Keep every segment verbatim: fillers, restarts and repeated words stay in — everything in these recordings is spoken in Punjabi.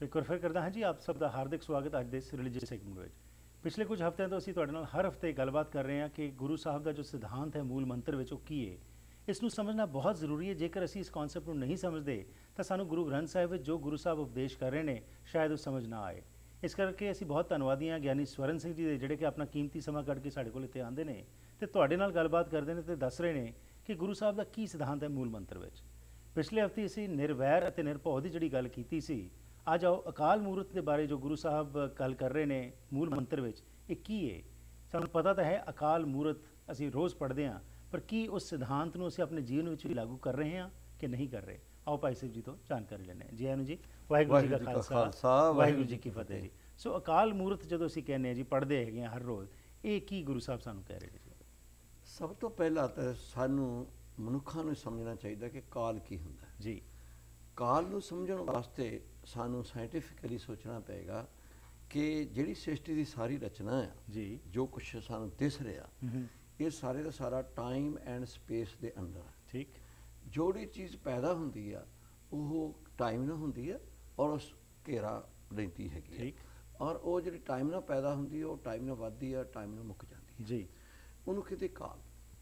ਸੋ ਇੱਕ ਵਾਰ ਫਿਰ ਕਰਦਾ ਹਾਂ ਜੀ ਆਪ ਸਭ ਦਾ ਹਾਰਦਿਕ ਸਵਾਗਤ ਅੱਜ ਦੇ ਇਸ ਰਿਲੀਜੀਅਸ ਸੈਗਮੈਂਟ ਵਿੱਚ। ਪਿਛਲੇ ਕੁਝ ਹਫ਼ਤਿਆਂ ਤੋਂ ਅਸੀਂ ਤੁਹਾਡੇ ਨਾਲ ਹਰ ਹਫ਼ਤੇ ਗੱਲਬਾਤ ਕਰ ਰਹੇ ਹਾਂ ਕਿ ਗੁਰੂ ਸਾਹਿਬ ਦਾ ਜੋ ਸਿਧਾਂਤ ਹੈ ਮੂਲ ਮੰਤਰ ਵਿੱਚ ਉਹ ਕੀ ਹੈ। ਇਸ ਨੂੰ ਸਮਝਣਾ ਬਹੁਤ ਜ਼ਰੂਰੀ ਹੈ। ਜੇਕਰ ਅਸੀਂ ਇਸ ਕਨਸੈਪਟ ਨੂੰ ਨਹੀਂ ਸਮਝਦੇ ਤਾਂ ਸਾਨੂੰ ਗੁਰੂ ਗ੍ਰੰਥ ਸਾਹਿਬ ਵਿੱਚ ਜੋ ਗੁਰੂ ਸਾਹਿਬ ਉਪਦੇਸ਼ ਕਰ ਰਹੇ ਨੇ ਸ਼ਾਇਦ ਉਹ ਸਮਝ ਨਾ ਆਏ। ਇਸ ਕਰਕੇ ਅਸੀਂ ਬਹੁਤ ਧੰਨਵਾਦੀ ਹਾਂ ਗਿਆਨੀ ਸਵਰਨ ਸਿੰਘ ਜੀ ਦੇ, ਜਿਹੜੇ ਕਿ ਆਪਣਾ ਕੀਮਤੀ ਸਮਾਂ ਕੱਢ ਕੇ ਸਾਡੇ ਕੋਲ ਇੱਥੇ ਆਉਂਦੇ ਨੇ ਅਤੇ ਤੁਹਾਡੇ ਨਾਲ ਗੱਲਬਾਤ ਕਰਦੇ ਨੇ ਅਤੇ ਦੱਸ ਰਹੇ ਨੇ ਕਿ ਗੁਰੂ ਸਾਹਿਬ ਦਾ ਕੀ ਸਿਧਾਂਤ ਹੈ ਮੂਲ ਮੰਤਰ ਵਿੱਚ। ਪਿਛਲੇ ਹਫ਼ਤੇ ਅਸੀਂ ਨਿਰਵੈਰ ਅਤੇ ਨਿਰਭਉ ਦੀ ਜਿਹੜੀ ਗੱਲ ਕੀਤੀ ਸੀ, ਅੱਜ ਆਓ ਅਕਾਲ ਮੂਰਤ ਦੇ ਬਾਰੇ ਜੋ ਗੁਰੂ ਸਾਹਿਬ ਗੱਲ ਕਰ ਰਹੇ ਨੇ ਮੂਲ ਮੰਤਰ ਵਿੱਚ, ਇਹ ਕੀ ਹੈ। ਸਾਨੂੰ ਪਤਾ ਤਾਂ ਹੈ ਅਕਾਲ ਮੂਰਤ ਅਸੀਂ ਰੋਜ਼ ਪੜ੍ਹਦੇ ਹਾਂ, ਪਰ ਕੀ ਉਸ ਸਿਧਾਂਤ ਨੂੰ ਅਸੀਂ ਆਪਣੇ ਜੀਵਨ ਵਿੱਚ ਵੀ ਲਾਗੂ ਕਰ ਰਹੇ ਹਾਂ ਕਿ ਨਹੀਂ ਕਰ ਰਹੇ। ਆਓ ਭਾਈ ਸਾਹਿਬ ਜੀ ਤੋਂ ਜਾਣਕਾਰੀ ਲੈਂਦੇ ਹਾਂ। ਜੀ ਆਇਆਂ ਨੂੰ ਜੀ। ਵਾਹਿਗੁਰੂ ਜੀ ਕਾ ਖਾਲਸਾ ਵਾਹਿਗੁਰੂ ਜੀ ਕੀ ਫਤਿਹ ਜੀ। ਸੋ ਅਕਾਲ ਮੂਰਤ ਜਦੋਂ ਅਸੀਂ ਕਹਿੰਦੇ ਹਾਂ ਜੀ, ਪੜ੍ਹਦੇ ਹੈਗੇ ਹਾਂ ਹਰ ਰੋਜ਼, ਇਹ ਕੀ ਗੁਰੂ ਸਾਹਿਬ ਸਾਨੂੰ ਕਹਿ ਰਹੇ ਨੇ ਜੀ। ਸਭ ਤੋਂ ਪਹਿਲਾਂ ਤਾਂ ਸਾਨੂੰ ਮਨੁੱਖਾਂ ਨੂੰ ਸਮਝਣਾ ਚਾਹੀਦਾ ਕਿ ਕਾਲ ਕੀ ਹੁੰਦਾ ਜੀ। ਕਾਲ ਨੂੰ ਸਮਝਣ ਵਾਸਤੇ ਸਾਨੂੰ ਸਾਇੰਟੀਫਿਕਲੀ ਸੋਚਣਾ ਪਏਗਾ ਕਿ ਜਿਹੜੀ ਸ੍ਰਿਸ਼ਟੀ ਦੀ ਸਾਰੀ ਰਚਨਾ ਆ ਜੀ, ਜੋ ਕੁਛ ਸਾਨੂੰ ਦਿਸ ਰਿਹਾ, ਇਹ ਸਾਰੇ ਦਾ ਸਾਰਾ ਟਾਈਮ ਐਂਡ ਸਪੇਸ ਦੇ ਅੰਦਰ ਹੈ। ਠੀਕ। ਜਿਹੜੀ ਚੀਜ਼ ਪੈਦਾ ਹੁੰਦੀ ਆ ਉਹ ਟਾਈਮ ਨਾਲ ਹੁੰਦੀ ਆ ਔਰ ਉਸ ਘੇਰਾ ਲੈਂਦੀ ਹੈਗੀ। ਠੀਕ। ਔਰ ਉਹ ਜਿਹੜੀ ਟਾਈਮ ਨਾਲ ਪੈਦਾ ਹੁੰਦੀ ਹੈ ਉਹ ਟਾਈਮ ਨਾਲ ਵੱਧਦੀ ਆ, ਟਾਈਮ ਨਾਲ ਮੁੱਕ ਜਾਂਦੀ ਹੈ ਜੀ। ਉਹਨੂੰ ਕਿਤੇ ਕਾਲ।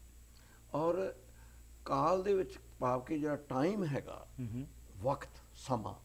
ਔਰ ਕਾਲ ਦੇ ਵਿੱਚ ਭਾਵ ਕਿ ਜਿਹੜਾ ਟਾਈਮ ਹੈਗਾ, ਵਕਤ, ਸਮਾਂ,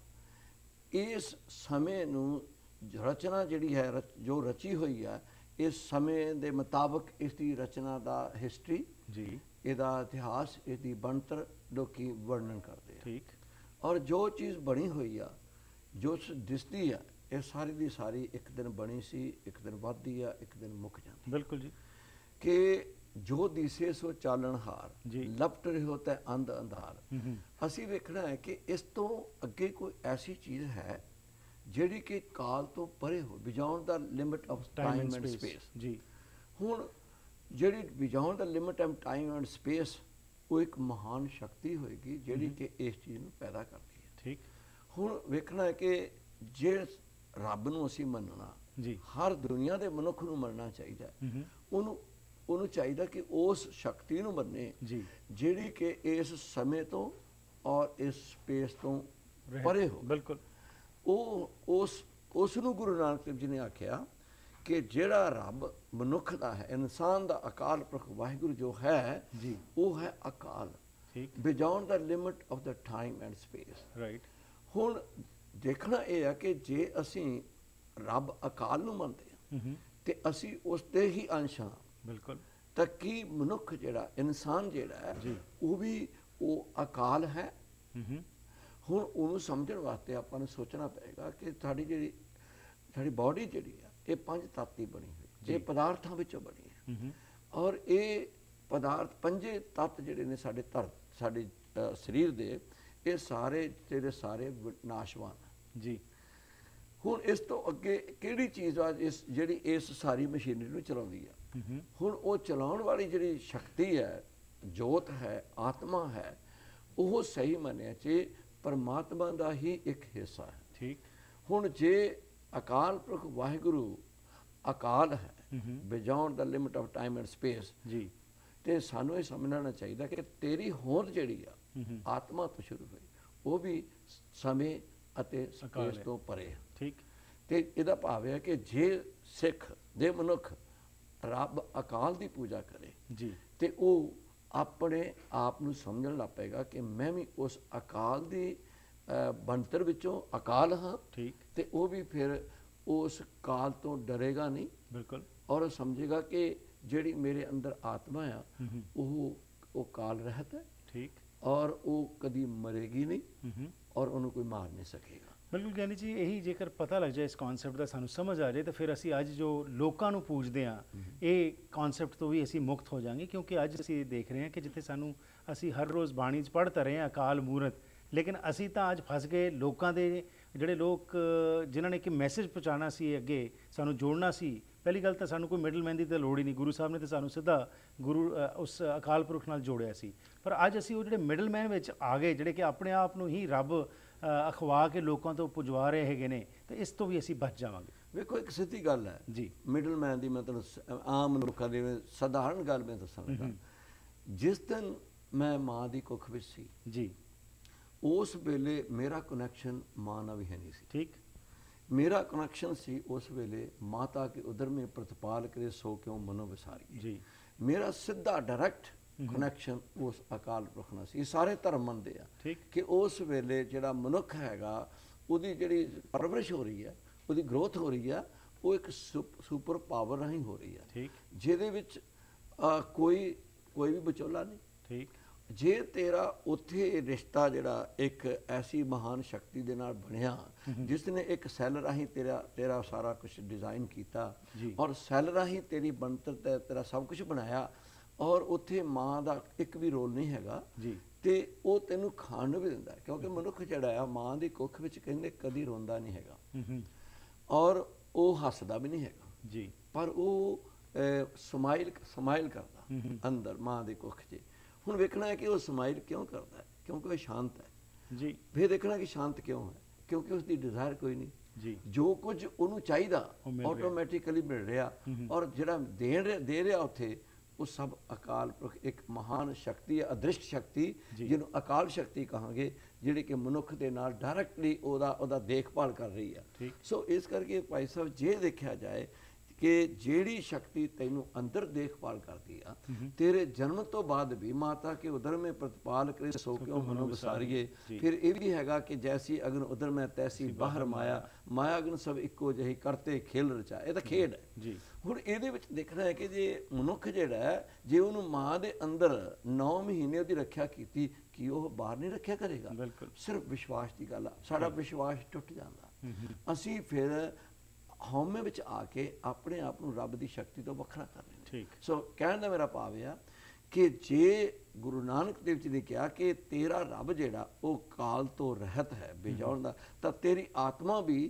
ਇਸ ਸਮੇਂ ਨੂੰ ਰਚਨਾ ਜਿਹੜੀ ਹੈ ਜੋ ਰਚੀ ਹੋਈ ਹੈ, ਇਸ ਸਮੇਂ ਦੇ ਮੁਤਾਬਕ ਇਸ ਦੀ ਰਚਨਾ ਦਾ ਹਿਸਟਰੀ ਜੀ, ਇਹਦਾ ਇਤਿਹਾਸ, ਇਹਦੀ ਬਣਤਰ ਲੋਕੀ ਵਰਣਨ ਕਰਦੇ ਆ। ਠੀਕ। ਔਰ ਜੋ ਚੀਜ਼ ਬਣੀ ਹੋਈ ਆ, ਜੋ ਦਿਸਦੀ ਆ, ਇਹ ਸਾਰੀ ਦੀ ਸਾਰੀ ਇੱਕ ਦਿਨ ਬਣੀ ਸੀ, ਇੱਕ ਦਿਨ ਵੱਧਦੀ ਆ, ਇੱਕ ਦਿਨ ਮੁੱਕ ਜਾਂਦੀ। ਬਿਲਕੁਲ ਜੀ। ਕਿ ਜੋ ਦਿਸੇ ਸੋ ਚਾਲਣਹਾਰ, ਜੀ। ਲਪਟ ਰਿਹਾ ਤਾਂ ਅੰਧ ਅੰਧਾਰ। ਅਸੀਂ ਵੇਖਣਾ ਹੈ ਕਿ ਇਸ ਤੋਂ ਅੱਗੇ ਕੋਈ ਐਸੀ ਚੀਜ਼ ਹੈ ਜਿਹੜੀ ਕਿ ਕਾਲ ਤੋਂ ਪਰੇ ਹੋ, beyond the limit of time and space. ਜੀ। ਹੁਣ ਜਿਹੜੀ beyond the limit of time and space, ਉਹ ਇੱਕ ਮਹਾਨ ਸ਼ਕਤੀ ਹੋਏਗੀ ਜਿਹੜੀ ਕਿ ਇਸ ਚੀਜ਼ ਨੂੰ ਪੈਦਾ ਕਰਦੀ ਹੈ। ਠੀਕ। ਹੁਣ ਵੇਖਣਾ ਹੈ ਕਿ ਜੇ ਰੱਬ ਨੂੰ ਅਸੀਂ ਮੰਨਣਾ, ਜੀ, ਹਰ ਦੁਨੀਆ ਦੇ ਮਨੁੱਖ ਨੂੰ ਮੰਨਣਾ ਚਾਹੀਦਾ। ਉਹਨੂੰ ਉਹਨੂੰ ਚਾਹੀਦਾ ਕਿ ਉਸ ਸ਼ਕਤੀ ਨੂੰ ਮੰਨੇ ਜੀ, ਜਿਹੜੀ ਕਿ ਇਸ ਸਮੇਂ ਤੋਂ ਔਰ ਇਸ ਸਪੇਸ ਤੋਂ ਪਰੇ ਹੋ। ਬਿਲਕੁਲ। ਉਹ ਉਸ ਉਸ ਨੂੰ ਗੁਰੂ ਨਾਨਕ ਦੇਵ ਜੀ ਨੇ ਆਖਿਆ ਕਿ ਜਿਹੜਾ ਰੱਬ ਮਨੁੱਖ ਦਾ ਹੈ, ਇਨਸਾਨ ਦਾ ਅਕਾਲ ਪੁਰਖ ਵਾਹਿਗੁਰੂ ਜੋ ਹੈ ਜੀ, ਉਹ ਹੈ ਅਕਾਲ। ਠੀਕ। Beyond the limit of the time and space. Right. ਹੁਣ ਦੇਖਣਾ ਇਹ ਹੈ ਕਿ ਜੇ ਅਸੀਂ ਰੱਬ ਅਕਾਲ ਨੂੰ ਮੰਨਦੇ ਹਾਂ ਤੇ ਅਸੀਂ ਉਸ ਦੇ ਹੀ ਅੰਸ਼ ਹਾਂ। ਬਿਲਕੁਲ। ਤਾਂ ਕੀ ਮਨੁੱਖ ਜਿਹੜਾ, ਇਨਸਾਨ ਜਿਹੜਾ ਹੈ, ਉਹ ਵੀ ਉਹ ਅਕਾਲ ਹੈ। ਹੁਣ ਉਹਨੂੰ ਸਮਝਣ ਵਾਸਤੇ ਆਪਾਂ ਨੂੰ ਸੋਚਣਾ ਪਏਗਾ ਕਿ ਸਾਡੀ ਜਿਹੜੀ ਸਾਡੀ ਬਾਡੀ ਜਿਹੜੀ ਆ, ਇਹ ਪੰਜ ਤੱਤ ਦੀ ਬਣੀ ਹੋਈ, ਇਹ ਪਦਾਰਥਾਂ ਵਿੱਚੋਂ ਬਣੀ ਹੈ। ਔਰ ਇਹ ਪਦਾਰਥ ਪੰਜੇ ਤੱਤ ਜਿਹੜੇ ਨੇ ਸਾਡੇ ਧਰ ਸਾਡੇ ਸਰੀਰ ਦੇ, ਇਹ ਸਾਰੇ ਜਿਹੜੇ ਸਾਰੇ ਨਾਸ਼ਵਾਨ। ਜੀ। ਹੁਣ ਇਸ ਤੋਂ ਅੱਗੇ ਕਿਹੜੀ ਚੀਜ਼ ਆ ਇਸ ਜਿਹੜੀ ਇਸ ਸਾਰੀ ਮਸ਼ੀਨਰੀ ਨੂੰ ਚਲਾਉਂਦੀ ਆ? ਹੁਣ ਉਹ ਚਲਾਉਣ ਵਾਲੀ ਜਿਹੜੀ ਸ਼ਕਤੀ ਹੈ, ਜੋਤ ਹੈ, ਆਤਮਾ ਹੈ, ਉਹ ਸਹੀ ਮੰਨਿਆ ਚ ਪਰਮਾਤਮਾ ਦਾ ਹੀ ਇੱਕ ਹਿੱਸਾ ਹੈ। ਠੀਕ। ਹੁਣ ਜੇ ਅਕਾਲ ਪੁਰਖ ਵਾਹਿਗੁਰੂ ਅਕਾਲ ਹੈ, beyond the limit of time and space, ਜੀ, ਤੇ ਸਾਨੂੰ ਇਹ ਸਮਝਣਾ ਚਾਹੀਦਾ ਕਿ ਤੇਰੀ ਹੋਂਦ ਜਿਹੜੀ ਆ ਆਤਮਾ ਤੋਂ ਸ਼ੁਰੂ ਹੋਈ, ਉਹ ਵੀ ਸਮੇਂ ਅਤੇ ਸਪੇਸ ਤੋਂ ਪਰੇ ਹੈ। ਠੀਕ। ਤੇ ਇਹਦਾ ਭਾਵ ਹੈ ਕਿ ਜੇ ਸਿੱਖ ਦੇ ਮਨੁੱਖ ਰੱਬ ਅਕਾਲ ਦੀ ਪੂਜਾ ਕਰੇ, ਜੀ, ਤੇ ਉਹ ਆਪਣੇ ਆਪ ਨੂੰ ਸਮਝਣ ਲੱਗ ਪਏਗਾ ਕਿ ਮੈਂ ਵੀ ਉਸ ਅਕਾਲ ਦੀ ਬਣਤਰ ਵਿੱਚੋਂ ਅਕਾਲ ਹਾਂ। ਠੀਕ। ਤੇ ਉਹ ਵੀ ਫਿਰ ਉਸ ਕਾਲ ਤੋਂ ਡਰੇਗਾ ਨਹੀਂ। ਬਿਲਕੁਲ। ਔਰ ਉਹ ਸਮਝੇਗਾ ਕਿ ਜਿਹੜੀ ਮੇਰੇ ਅੰਦਰ ਆਤਮਾ ਆ, ਉਹ ਉਹ ਕਾਲ ਰਹਿਤ ਹੈ। ਠੀਕ। ਔਰ ਉਹ ਕਦੀ ਮਰੇਗੀ ਨਹੀਂ ਔਰ ਉਹਨੂੰ ਕੋਈ ਮਾਰ ਨਹੀਂ ਸਕੇਗਾ। ਬਿਲਕੁਲ ਗਿਆਨੀ ਜੀ, ਇਹੀ ਜੇਕਰ ਪਤਾ ਲੱਗ ਜਾਏ ਇਸ ਕਨਸੈਪਟ ਦਾ, ਸਾਨੂੰ ਸਮਝ ਆ ਜਾਏ, ਤਾਂ ਫਿਰ ਅਸੀਂ ਅੱਜ ਜੋ ਲੋਕਾਂ ਨੂੰ ਪੂਜਦੇ ਹਾਂ, ਇਹ ਕਨਸੈਪਟ ਤੋਂ ਵੀ ਅਸੀਂ ਮੁਕਤ ਹੋ ਜਾਵਾਂਗੇ। ਕਿਉਂਕਿ ਅੱਜ ਅਸੀਂ ਦੇਖ ਰਹੇ ਹਾਂ ਕਿ ਜਿੱਥੇ ਸਾਨੂੰ ਅਸੀਂ ਹਰ ਰੋਜ਼ ਬਾਣੀ 'ਚ ਪੜ੍ਹ ਤਾਂ ਰਹੇ ਹਾਂ ਅਕਾਲ ਮੂਰਤ, ਲੇਕਿਨ ਅਸੀਂ ਤਾਂ ਅੱਜ ਫਸ ਗਏ ਲੋਕਾਂ ਦੇ, ਜਿਹੜੇ ਲੋਕ ਜਿਨ੍ਹਾਂ ਨੇ ਕਿ ਮੈਸੇਜ ਪਹੁੰਚਾਉਣਾ ਸੀ, ਅੱਗੇ ਸਾਨੂੰ ਜੋੜਨਾ ਸੀ। ਪਹਿਲੀ ਗੱਲ ਤਾਂ ਸਾਨੂੰ ਕੋਈ ਮਿਡਲ ਮੈਨ ਦੀ ਤਾਂ ਲੋੜ ਹੀ ਨਹੀਂ, ਗੁਰੂ ਸਾਹਿਬ ਨੇ ਤਾਂ ਸਾਨੂੰ ਸਿੱਧਾ ਗੁਰੂ ਉਸ ਅਕਾਲ ਪੁਰਖ ਨਾਲ ਜੋੜਿਆ ਸੀ। ਪਰ ਅੱਜ ਅਸੀਂ ਉਹ ਜਿਹੜੇ ਮਿਡਲ ਮੈਨ ਵਿੱਚ ਆ ਗਏ, ਜਿਹੜੇ ਕਿ ਆਪਣੇ ਆਪ ਨੂੰ ਹੀ ਰੱਬ ਅਖਵਾ ਕੇ ਲੋਕਾਂ ਤੋਂ ਪੁਜਵਾ ਰਹੇ ਹੈਗੇ ਨੇ, ਤੇ ਇਸ ਤੋਂ ਵੀ ਅਸੀਂ ਬਚ ਜਾਵਾਂਗੇ। ਵੇਖੋ, ਇੱਕ ਸਿੱਧੀ ਗੱਲ ਹੈ ਜੀ, ਮਿਡਲ ਮੈਨ ਦੀ ਮਤਲਬ ਆਮ ਲੋਕਾਂ ਦੀ ਸਧਾਰਨ ਗੱਲ ਮੈਂ ਦੱਸਣ ਲੱਗਾ। ਜਿਸ ਦਿਨ ਮੈਂ ਮਾਂ ਦੀ ਕੁੱਖ ਵਿੱਚ ਸੀ ਜੀ, ਉਸ ਵੇਲੇ ਮੇਰਾ ਕਨੈਕਸ਼ਨ ਮਾਂ ਨਾਲ ਵੀ ਹੈ ਨਹੀਂ ਸੀ। ਠੀਕ। मेरा कनैक्शन सी उस वेले माता के उदर में प्रतिपाल करे सो क्यों मनो विसारी जी। मेरा सीधा डायरैक्ट कनैक्शन उस अकाल पुरख नाल सी। सारे धर्म मनते हैं कि उस वेले जिहड़ा मनुख हैगा उहदी जिहड़ी परवरिश हो रही है, उहदी ग्रोथ हो रही है, वो एक सुपर पावर राही हो रही है जिहदे विच कोई कोई भी विचोला नहीं। ठीक जे तेरा उत्थे रिश्ता जिहड़ा एक ऐसी महान शक्ति दे नाल बनिया जिसने एक सैल राही तेरा तेरा सारा कुछ डिज़ाइन किया और सैल राही तेरी बनतर ते तेरा सब कुछ बनाया और उत्थे माँ का एक भी रोल नहीं हैगा ते वो तेनू खाण भी दिंदा है क्योंकि मनुख जिहड़ा आ माँ की कुख विच कहंदे कदी रोंदा नहीं हैगा और वो हसदा भी नहीं हैगा जी, पर वो समाइल समाइल करदा अंदर माँ की कुख च। हुण वेखना है कि वो समाइल क्यों करता है, क्योंकि वह शांत है जी। फिर देखना कि शांत क्यों है, क्योंकि उसकी डिज़ायर कोई नहीं जी। जो कुछ उन्होंने चाहिए ऑटोमैटिकली मिल रहा और जिहड़ा देन दे रहा उत्थे वो सब अकाल पुरख एक महान शक्ति है, अदृष्ट शक्ति जिन्होंने अकाल शक्ति कहांगे जिहड़ी कि मनुख दे नाल डायरैक्टली ओदा ओदा देखभाल कर रही है। सो इस करके भाई साहब जे देखा जाए कि जिहड़ी शक्ति तैनू अंदर देखभाल करती आ तेरे जन्म तो बाद भी माता के उदर में प्रतिपाल करे सो क्यों मनो विसारिए। फिर ये भी हैगा कि जैसी अगन उदर में तैसी बाहर माया, माया अगन सब इक्को जही करते खेल रचा। ये तो खेड है। हुण इहदे विच देखना है कि जे मनुख जिहड़ा है जे उहनूं मां दे अंदर नौ महीने उहदी रखिया कीती कि वह बाहर नहीं रखिया करेगा। सिर्फ विश्वास की गल आ, साडा विश्वास टुट जांदा। असीं फिर हौमे विच आके अपने आप नूं रब दी शक्ति तो वखरा कर लेंगे। सो कहण दा मेरा भाव है कि जे गुरु नानक देव जी ने कहा कि तेरा रब जिहड़ा वो काल तो रहत है बेजाउण दा, तां तेरी आत्मा भी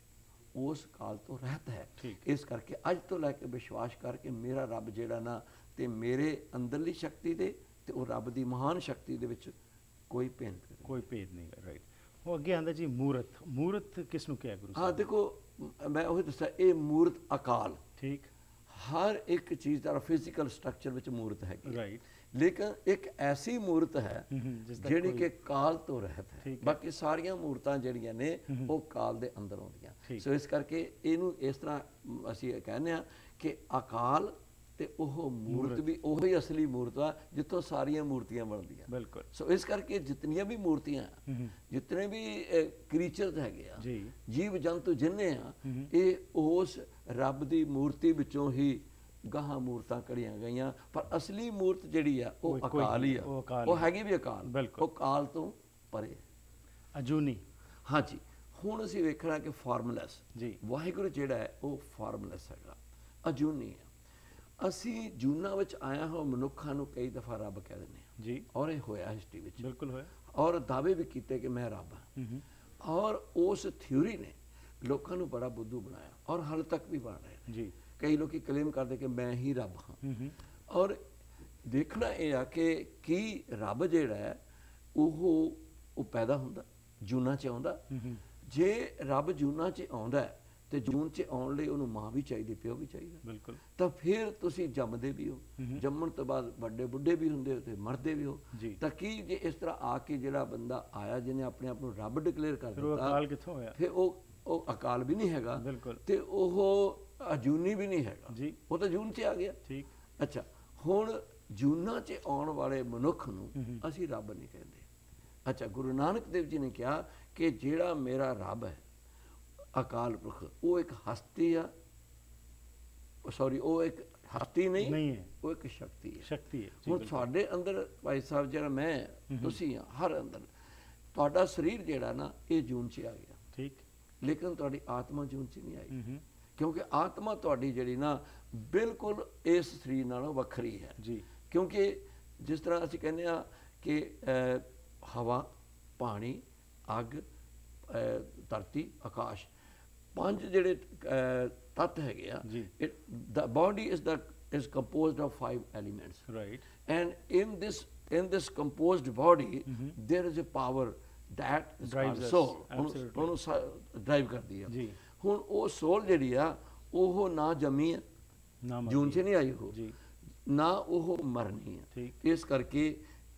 उस काल तो रहत है। इस करके अज तो लैके विश्वास करके मेरा रब जिहड़ा ना ते मेरे अंदरली शक्ति दे ते वो रब दी महान शक्ति दे विच कोई भेद कोई भेद नहीं है। राइट, वो अगे आंदा जी मूरत। मूरत किस नूं कहा गुरु? हाँ देखो मैं वही दसा ये मूरत अकाल ठीक हर एक चीज़ का फिजिकल स्ट्रक्चर विच मूरत है राइट, लेकिन एक ऐसी मूरत है जिहड़ी कि काल तो रहत है। बाकी सारिया मूरतां जिहड़ियां ने वो काल दे अंदर आउंदियां। सो इस करके इहनूं इस तरह असीं कहने आ कि अकाल ते ओह मूरत भी ओही असली मूरत आ जितों सारिया मूर्तियां बनदियां। बिल्कुल। सो इस करके जितनियां भी मूर्तियां जितने भी क्रीचर्स हैगे आ जीव जंतु जिन्ने आ ये उस रब दी मूर्ति विचों ही गाहां मूर्तां कढ़ियां गईयां, पर असली मूर्त जिहड़ी आ वो अकाल ही आ। वो हैगी भी अकाल, वो काल तो परे अजूनी। हाँ जी, हुण असीं वेखना कि फार्मलैस जी वाहिगुरू जिहड़ा है वो फार्मलैस हैगा, अजूनी है। असी जूना विच आया हो मनुखा नूं कई दफ़ा रब कह दिंदे हां जी, और ये होया हिस्ट्री विच बिल्कुल होया और दावे भी कीते कि मैं रब हां। और उस थ्योरी ने लोकां नूं बड़ा बुद्धू बनाया और हाल तक भी बन रहे जी। कई लोग क्लेम करते कि मैं ही रब हाँ। और देखना यह आ कि की रब जिहड़ा है वो पैदा हुंदा जूना च आउंदा। जे रब जूना च आउंदा है तो जून च आउण लई उहनूं मां भी चाहिए, प्यो भी चाहिए। बिल्कुल। तो फिर तुसीं जमदे भी हो, जम्मण तो बाद वड्डे बुढ़े भी हुंदे हो ते मरदे भी हो। तो की जे इस तरह आके जिहड़ा बंदा आया जिन्हें अपने आप नूं रब डिक्लेयर कर दिता, अकाल कित्थों होया? फिर वो वो अकाल भी नहीं हैगा ते ओह अजूनी भी नहीं हैगा जी, वो तो जून च आ गया। ठीक। अच्छा, हुण जूना च आउण वाले मनुख नूं असीं रब नहीं कहंदे। अच्छा, गुरु नानक देव जी ने कहा कि जिहड़ा मेरा रब है अकाल पुरख वो एक हस्ती आ, सॉरी वो एक हस्ती नहीं, नहीं है, वो एक शक्ति है। शक्ति है। हुण तुहाडे अंदर भाई साहब जिहड़ा मैं तुसीं हर अंदर तुहाडा शरीर जिहड़ा ना ये जून च आ गया। ठीक। लेकिन तुहाडी आत्मा जून च नहीं आई, क्योंकि आत्मा तुहाडी जिहड़ी ना बिल्कुल इस शरीर नालों वखरी है जी। क्योंकि जिस तरह असीं कहने आ कि हवा, पानी, अग, धरती, आकाश पांच जिहड़े तत्त हैगे आ, the body is the is composed of five elements right, and in this in this composed body there is a power that is called soul, उन्होंने ड्राइव करती है जी। हुण वो सोल जिहड़ी आ ओह ना जमी है, जून से नहीं आई हो, ना ओह मरनी है। इस करके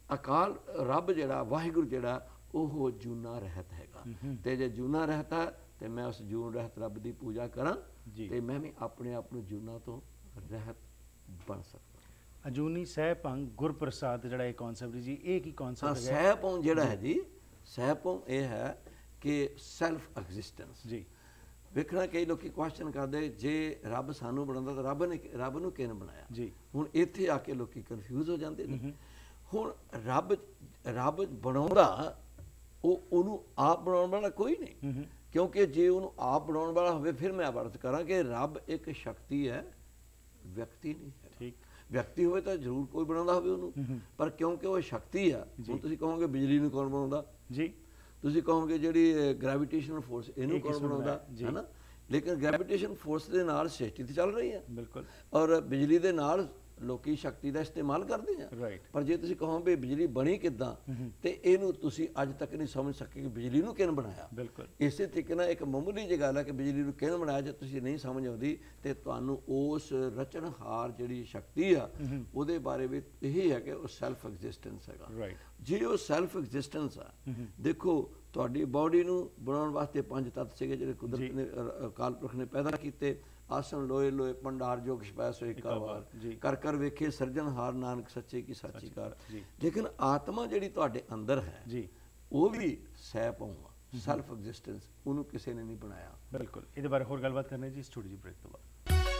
अकाल रब जिहड़ा वाहिगुरू जिहड़ा ओह जूना रहत हैगा। ते जे जूना रहता ਤੇ ਮੈਂ ਉਸ ਜੂਨ ਰਹਿਤ ਰੱਬ ਦੀ ਪੂਜਾ ਕਰਾਂ ਜੀ ਤੇ ਮੈਂ ਵੀ ਆਪਣੇ ਆਪ ਨੂੰ ਜੂਨਾਂ ਤੋਂ ਰਹਿਤ ਬਣ ਸਕਦਾ। ਅਜੂਨੀ ਸਹਿ ਭੰਗ ਗੁਰਪ੍ਰਸਾਦ ਜਿਹੜਾ ਇਹ ਕਨਸੈਪਟ ਜੀ, ਇਹ ਕੀ ਕਨਸੈਪਟ ਹੈ? ਸਹਿ ਭੰਗ ਜਿਹੜਾ ਹੈ ਜੀ, ਸਹਿ ਭੰਗ ਇਹ ਹੈ ਕਿ ਸੈਲਫ ਐਗਜ਼ਿਸਟੈਂਸ ਜੀ। ਵੇਖਣਾ ਕਈ ਲੋਕੀ ਕੁਐਸਚਨ ਕਰਦੇ ਜੇ ਰੱਬ ਸਾਨੂੰ ਬਣਾਉਂਦਾ ਤਾਂ ਰੱਬ ਨੇ ਰੱਬ ਨੂੰ ਕਿਹਨੇ ਬਣਾਇਆ ਜੀ। ਹੁਣ ਇੱਥੇ ਆ ਕੇ ਲੋਕੀ ਕਨਫਿਊਜ਼ ਹੋ ਜਾਂਦੇ ਨੇ। ਹੁਣ ਰੱਬ ਰੱਬ ਬਣਾਉਂਦਾ ਉਹ ਉਹਨੂੰ ਆਪ ਬਣਾਉਣ ਵਾਲਾ ਕੋਈ ਨਹੀਂ, ਕਿਉਂਕਿ ਜੇ ਉਹਨੂੰ ਆਪ ਬਣਾਉਣ ਵਾਲਾ ਹੋਵੇ ਫਿਰ ਮੈਂ ਅਰਥ ਕਰਾਂ ਕਿ ਰੱਬ ਇੱਕ ਸ਼ਕਤੀ ਹੈ, ਵਿਅਕਤੀ ਨਹੀਂ ਹੈ। ਠੀਕ, ਵਿਅਕਤੀ ਹੋਵੇ ਤਾਂ ਜ਼ਰੂਰ ਕੋਈ ਬਣਾਉਂਦਾ ਹੋਵੇ ਉਹਨੂੰ, ਪਰ ਕਿਉਂਕਿ ਉਹ ਸ਼ਕਤੀ ਆ। ਹੁਣ ਤੁਸੀਂ ਕਹੋਗੇ ਬਿਜਲੀ ਨੂੰ ਕੌਣ ਬਣਾਉਂਦਾ ਜੀ, ਤੁਸੀਂ ਕਹੋਗੇ ਜਿਹੜੀ ਗ੍ਰੈਵਿਟੇਸ਼ਨਲ ਫੋਰਸ ਇਹਨੂੰ ਕੌਣ ਬਣਾਉਂਦਾ ਹੈ ਨਾ, ਲੇਕਿਨ ਗ੍ਰੈਵਿਟੇਸ਼ਨ ਫੋਰਸ ਦੇ ਨਾਲ ਸ੍ਰਿਸ਼ਟੀ ਤੇ ਚੱਲ ਰਹੀ ਹੈ ਬਿਲਕੁਲ, ਔਰ ਬਿਜਲੀ ਦੇ ਨਾਲ ਲੋਕੀ ਸ਼ਕਤੀ ਦਾ ਇਸਤੇਮਾਲ ਕਰਦੇ ਆ। ਪਰ ਜੇ ਤੁਸੀਂ ਕਹੋ ਵੀ ਬਿਜਲੀ ਬਣੀ ਕਿੱਦਾਂ ਤੇ ਇਹਨੂੰ ਤੁਸੀਂ ਅੱਜ ਤੱਕ ਨਹੀਂ ਸਮਝ ਸਕੇ ਕਿ ਬਿਜਲੀ ਨੂੰ ਕਿਹਨੇ ਬਣਾਇਆ। ਬਿਲਕੁਲ ਇਸੇ ਤਰੀਕੇ ਨਾਲ ਇੱਕ ਮਾਮੂਲੀ ਜਿਹੀ ਗੱਲ ਹੈ ਕਿ ਬਿਜਲੀ ਨੂੰ ਕਿਹਨੇ ਬਣਾਇਆ, ਜੇ ਤੁਸੀਂ ਨਹੀਂ ਸਮਝ ਆਉਂਦੀ ਤੇ ਤੁਹਾਨੂੰ ਉਸ ਰਚਨਹਾਰ ਜਿਹੜੀ ਸ਼ਕਤੀ ਆ ਉਹਦੇ ਬਾਰੇ ਵੀ ਇਹੀ ਹੈ ਕਿ ਉਹ ਸੈਲਫ ਐਗਜ਼ਿਸਟੈਂਸ ਹੈਗਾ। ਜੇ ਉਹ ਸੈਲਫ ਐਗਜ਼ਿਸਟੈਂਸ ਆ, ਦੇਖੋ ਤੁਹਾਡੀ ਬਾਡੀ ਨੂੰ ਬਣਾਉਣ ਵਾਸਤੇ ਪੰਜ ਤੱਤ ਸੀਗੇ ਜਿਹੜੇ ਕੁਦਰਤ ਨੇ ਅਕਾਲ ਪੁਰਖ ਨੇ ਪੈਦਾ ਕੀਤੇ। ਆਸਣ ਲੋਏ ਲੋਏ ਭੰਡਾਰ ਜੋਗ ਛਪੈ ਸੋ ਏਕਾ ਵਾਰ, ਕਰ ਕਰ ਵੇਖੇ ਸਿਰਜਣਹਾਰ ਨਾਨਕ ਸੱਚੇ ਕੀ ਸਾਚੀ ਕਾਰ। ਲੇਕਿਨ ਆਤਮਾ ਜਿਹੜੀ ਤੁਹਾਡੇ ਅੰਦਰ ਹੈ ਜੀ, ਉਹ ਵੀ ਸਹਿ ਪਾਉਂਗਾ, ਸੈਲਫ ਐਗਜ਼ਿਸਟੈਂਸ, ਉਹਨੂੰ ਕਿਸੇ ਨੇ ਨਹੀਂ ਬਣਾਇਆ। ਬਿਲਕੁਲ, ਇਹਦੇ ਬਾਰੇ ਹੋਰ ਗੱਲਬਾਤ ਕਰਨੀ ਜੀ ਛੋਟੀ ਜਿਹੀ ਬ੍ਰੇਕ ਤੋਂ ਬਾਅਦ।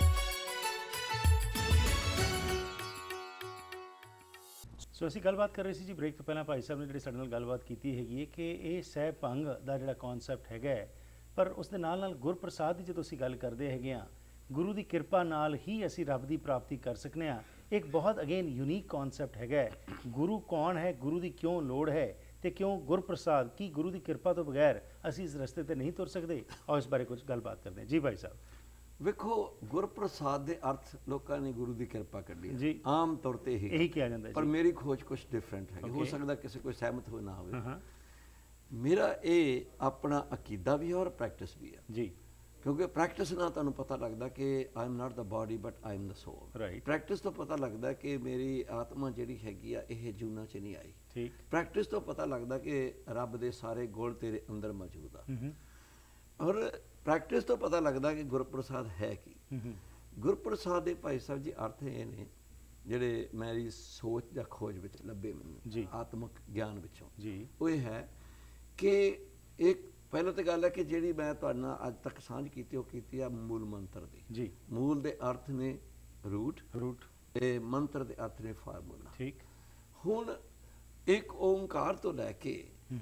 ਸੋ ਅਸੀਂ ਗੱਲਬਾਤ ਕਰ ਰਹੇ ਸੀ ਜੀ ਬ੍ਰੇਕ ਤੋਂ ਪਹਿਲਾਂ ਭਾਈ ਸਾਹਿਬ ਨੇ ਜਿਹੜੀ ਸਾਡੇ ਨਾਲ ਗੱਲਬਾਤ ਕੀਤੀ ਹੈਗੀ ਹੈ ਕਿ ਇਹ ਸਹਿ ਭੰਗ ਦਾ ਜਿਹੜਾ ਕਨਸੈਪਟ ਹੈਗਾ, ਪਰ ਉਸ ਦੇ ਨਾਲ ਨਾਲ ਗੁਰਪ੍ਰਸਾਦ ਦੀ ਜਦੋਂ ਅਸੀਂ ਗੱਲ ਕਰਦੇ ਹੈਗੇ ਹਾਂ, ਗੁਰੂ ਦੀ ਕਿਰਪਾ ਨਾਲ ਹੀ ਅਸੀਂ ਰੱਬ ਦੀ ਪ੍ਰਾਪਤੀ ਕਰ ਸਕਨੇ ਹਾਂ। ਇੱਕ ਬਹੁਤ ਅਗੇਨ ਯੂਨੀਕ ਕਨਸੈਪਟ ਹੈਗਾ, ਗੁਰੂ ਕੌਣ ਹੈ, ਗੁਰੂ ਦੀ ਕਿਉਂ ਲੋੜ ਹੈ ਤੇ ਕਿਉਂ ਗੁਰਪ੍ਰਸਾਦ, ਕੀ ਗੁਰੂ ਦੀ ਕਿਰਪਾ ਤੋਂ ਬਗੈਰ ਅਸੀਂ ਇਸ ਰਸਤੇ ਤੇ ਨਹੀਂ ਤੁਰ ਸਕਦੇ? ਔਰ ਇਸ ਬਾਰੇ ਕੁਝ ਗੱਲਬਾਤ ਕਰਦੇ ਹਾਂ ਜੀ ਭਾਈ ਸਾਹਿਬ। ਵੇਖੋ, ਗੁਰਪ੍ਰਸਾਦ ਦੇ ਅਰਥ ਲੋਕਾਂ ਨੇ ਗੁਰੂ ਦੀ ਕਿਰਪਾ ਕੱਢੀ ਜੀ, ਆਮ ਤੌਰ ਤੇ ਇਹੀ ਇਹੀ ਕਿਹਾ ਜਾਂਦਾ, ਪਰ ਮੇਰੀ ਖੋਜ ਕੁਝ ਡਿਫਰੈਂਟ ਹੈ, ਹੋ ਸਕਦਾ ਕਿਸੇ ਕੋਈ ਸਹਿਮਤ ਹੋ ਨਾ ਹੋਵੇ। ਮੇਰਾ ਇਹ ਆਪਣਾ ਅਕੀਦਾ ਵੀ ਹੈ ਔਰ ਪ੍ਰੈਕਟਿਸ ਵੀ ਹੈ ਜੀ, ਕਿਉਂਕਿ ਪ੍ਰੈਕਟਿਸ ਨਾਲ ਤੁਹਾਨੂੰ ਪਤਾ ਲੱਗਦਾ ਕਿ I am not the body but I am the soul. Right, practice ਤੋਂ ਪਤਾ ਲੱਗਦਾ ਕਿ ਮੇਰੀ ਆਤਮਾ ਜਿਹੜੀ ਹੈਗੀ ਆ ਇਹ ਜੂਨਾਂ 'ਚ ਨਹੀਂ ਆਈ। ਠੀਕ, ਪ੍ਰੈਕਟਿਸ ਤੋਂ ਪਤਾ ਲੱਗਦਾ ਕਿ ਰੱਬ ਦੇ ਸਾਰੇ ਗੁਣ ਤੇਰੇ ਅੰਦਰ ਮੌਜੂਦ ਆ। ਔਰ ਪ੍ਰੈਕਟਿਸ ਤੋਂ ਪਤਾ ਲੱਗਦਾ ਕਿ ਗੁਰਪ੍ਰਸਾਦ ਹੈ ਕੀ। ਗੁਰਪ੍ਰਸਾਦ ਦੇ ਭਾਈ ਸਾਹਿਬ ਜੀ ਅਰਥ ਇਹ ਨੇ ਜਿਹੜੇ ਮੇਰੀ ਸੋਚ ਜਾਂ ਖੋਜ ਵਿੱਚ ਲੱਭੇ ਮੈਨੂੰ ਆਤਮਿਕ ਗਿਆਨ ਵਿੱਚੋਂ ਜੀ, ਉਹ ਇਹ ਹੈ ਕਿ ਇੱਕ ਪਹਿਲਾਂ ਤਾਂ ਗੱਲ ਹੈ ਕਿ ਜਿਹੜੀ ਮੈਂ ਤੁਹਾਡੇ ਨਾਲ ਅੱਜ ਤੱਕ ਸਾਂਝ ਕੀਤੀ ਉਹ ਕੀਤੀ ਆ ਮੂਲ ਮੰਤਰ ਦੀ ਜੀ। ਮੂਲ ਦੇ ਅਰਥ ਨੇ ਰੂਟ ਰੂਟ ਤੇ ਮੰਤਰ ਦੇ ਅਰਥ ਨੇ ਫਾਰਮੂਲਾ। ਠੀਕ, ਹੁਣ ਇੱਕ ਓਂਕਾਰ ਤੋਂ ਲੈ ਕੇ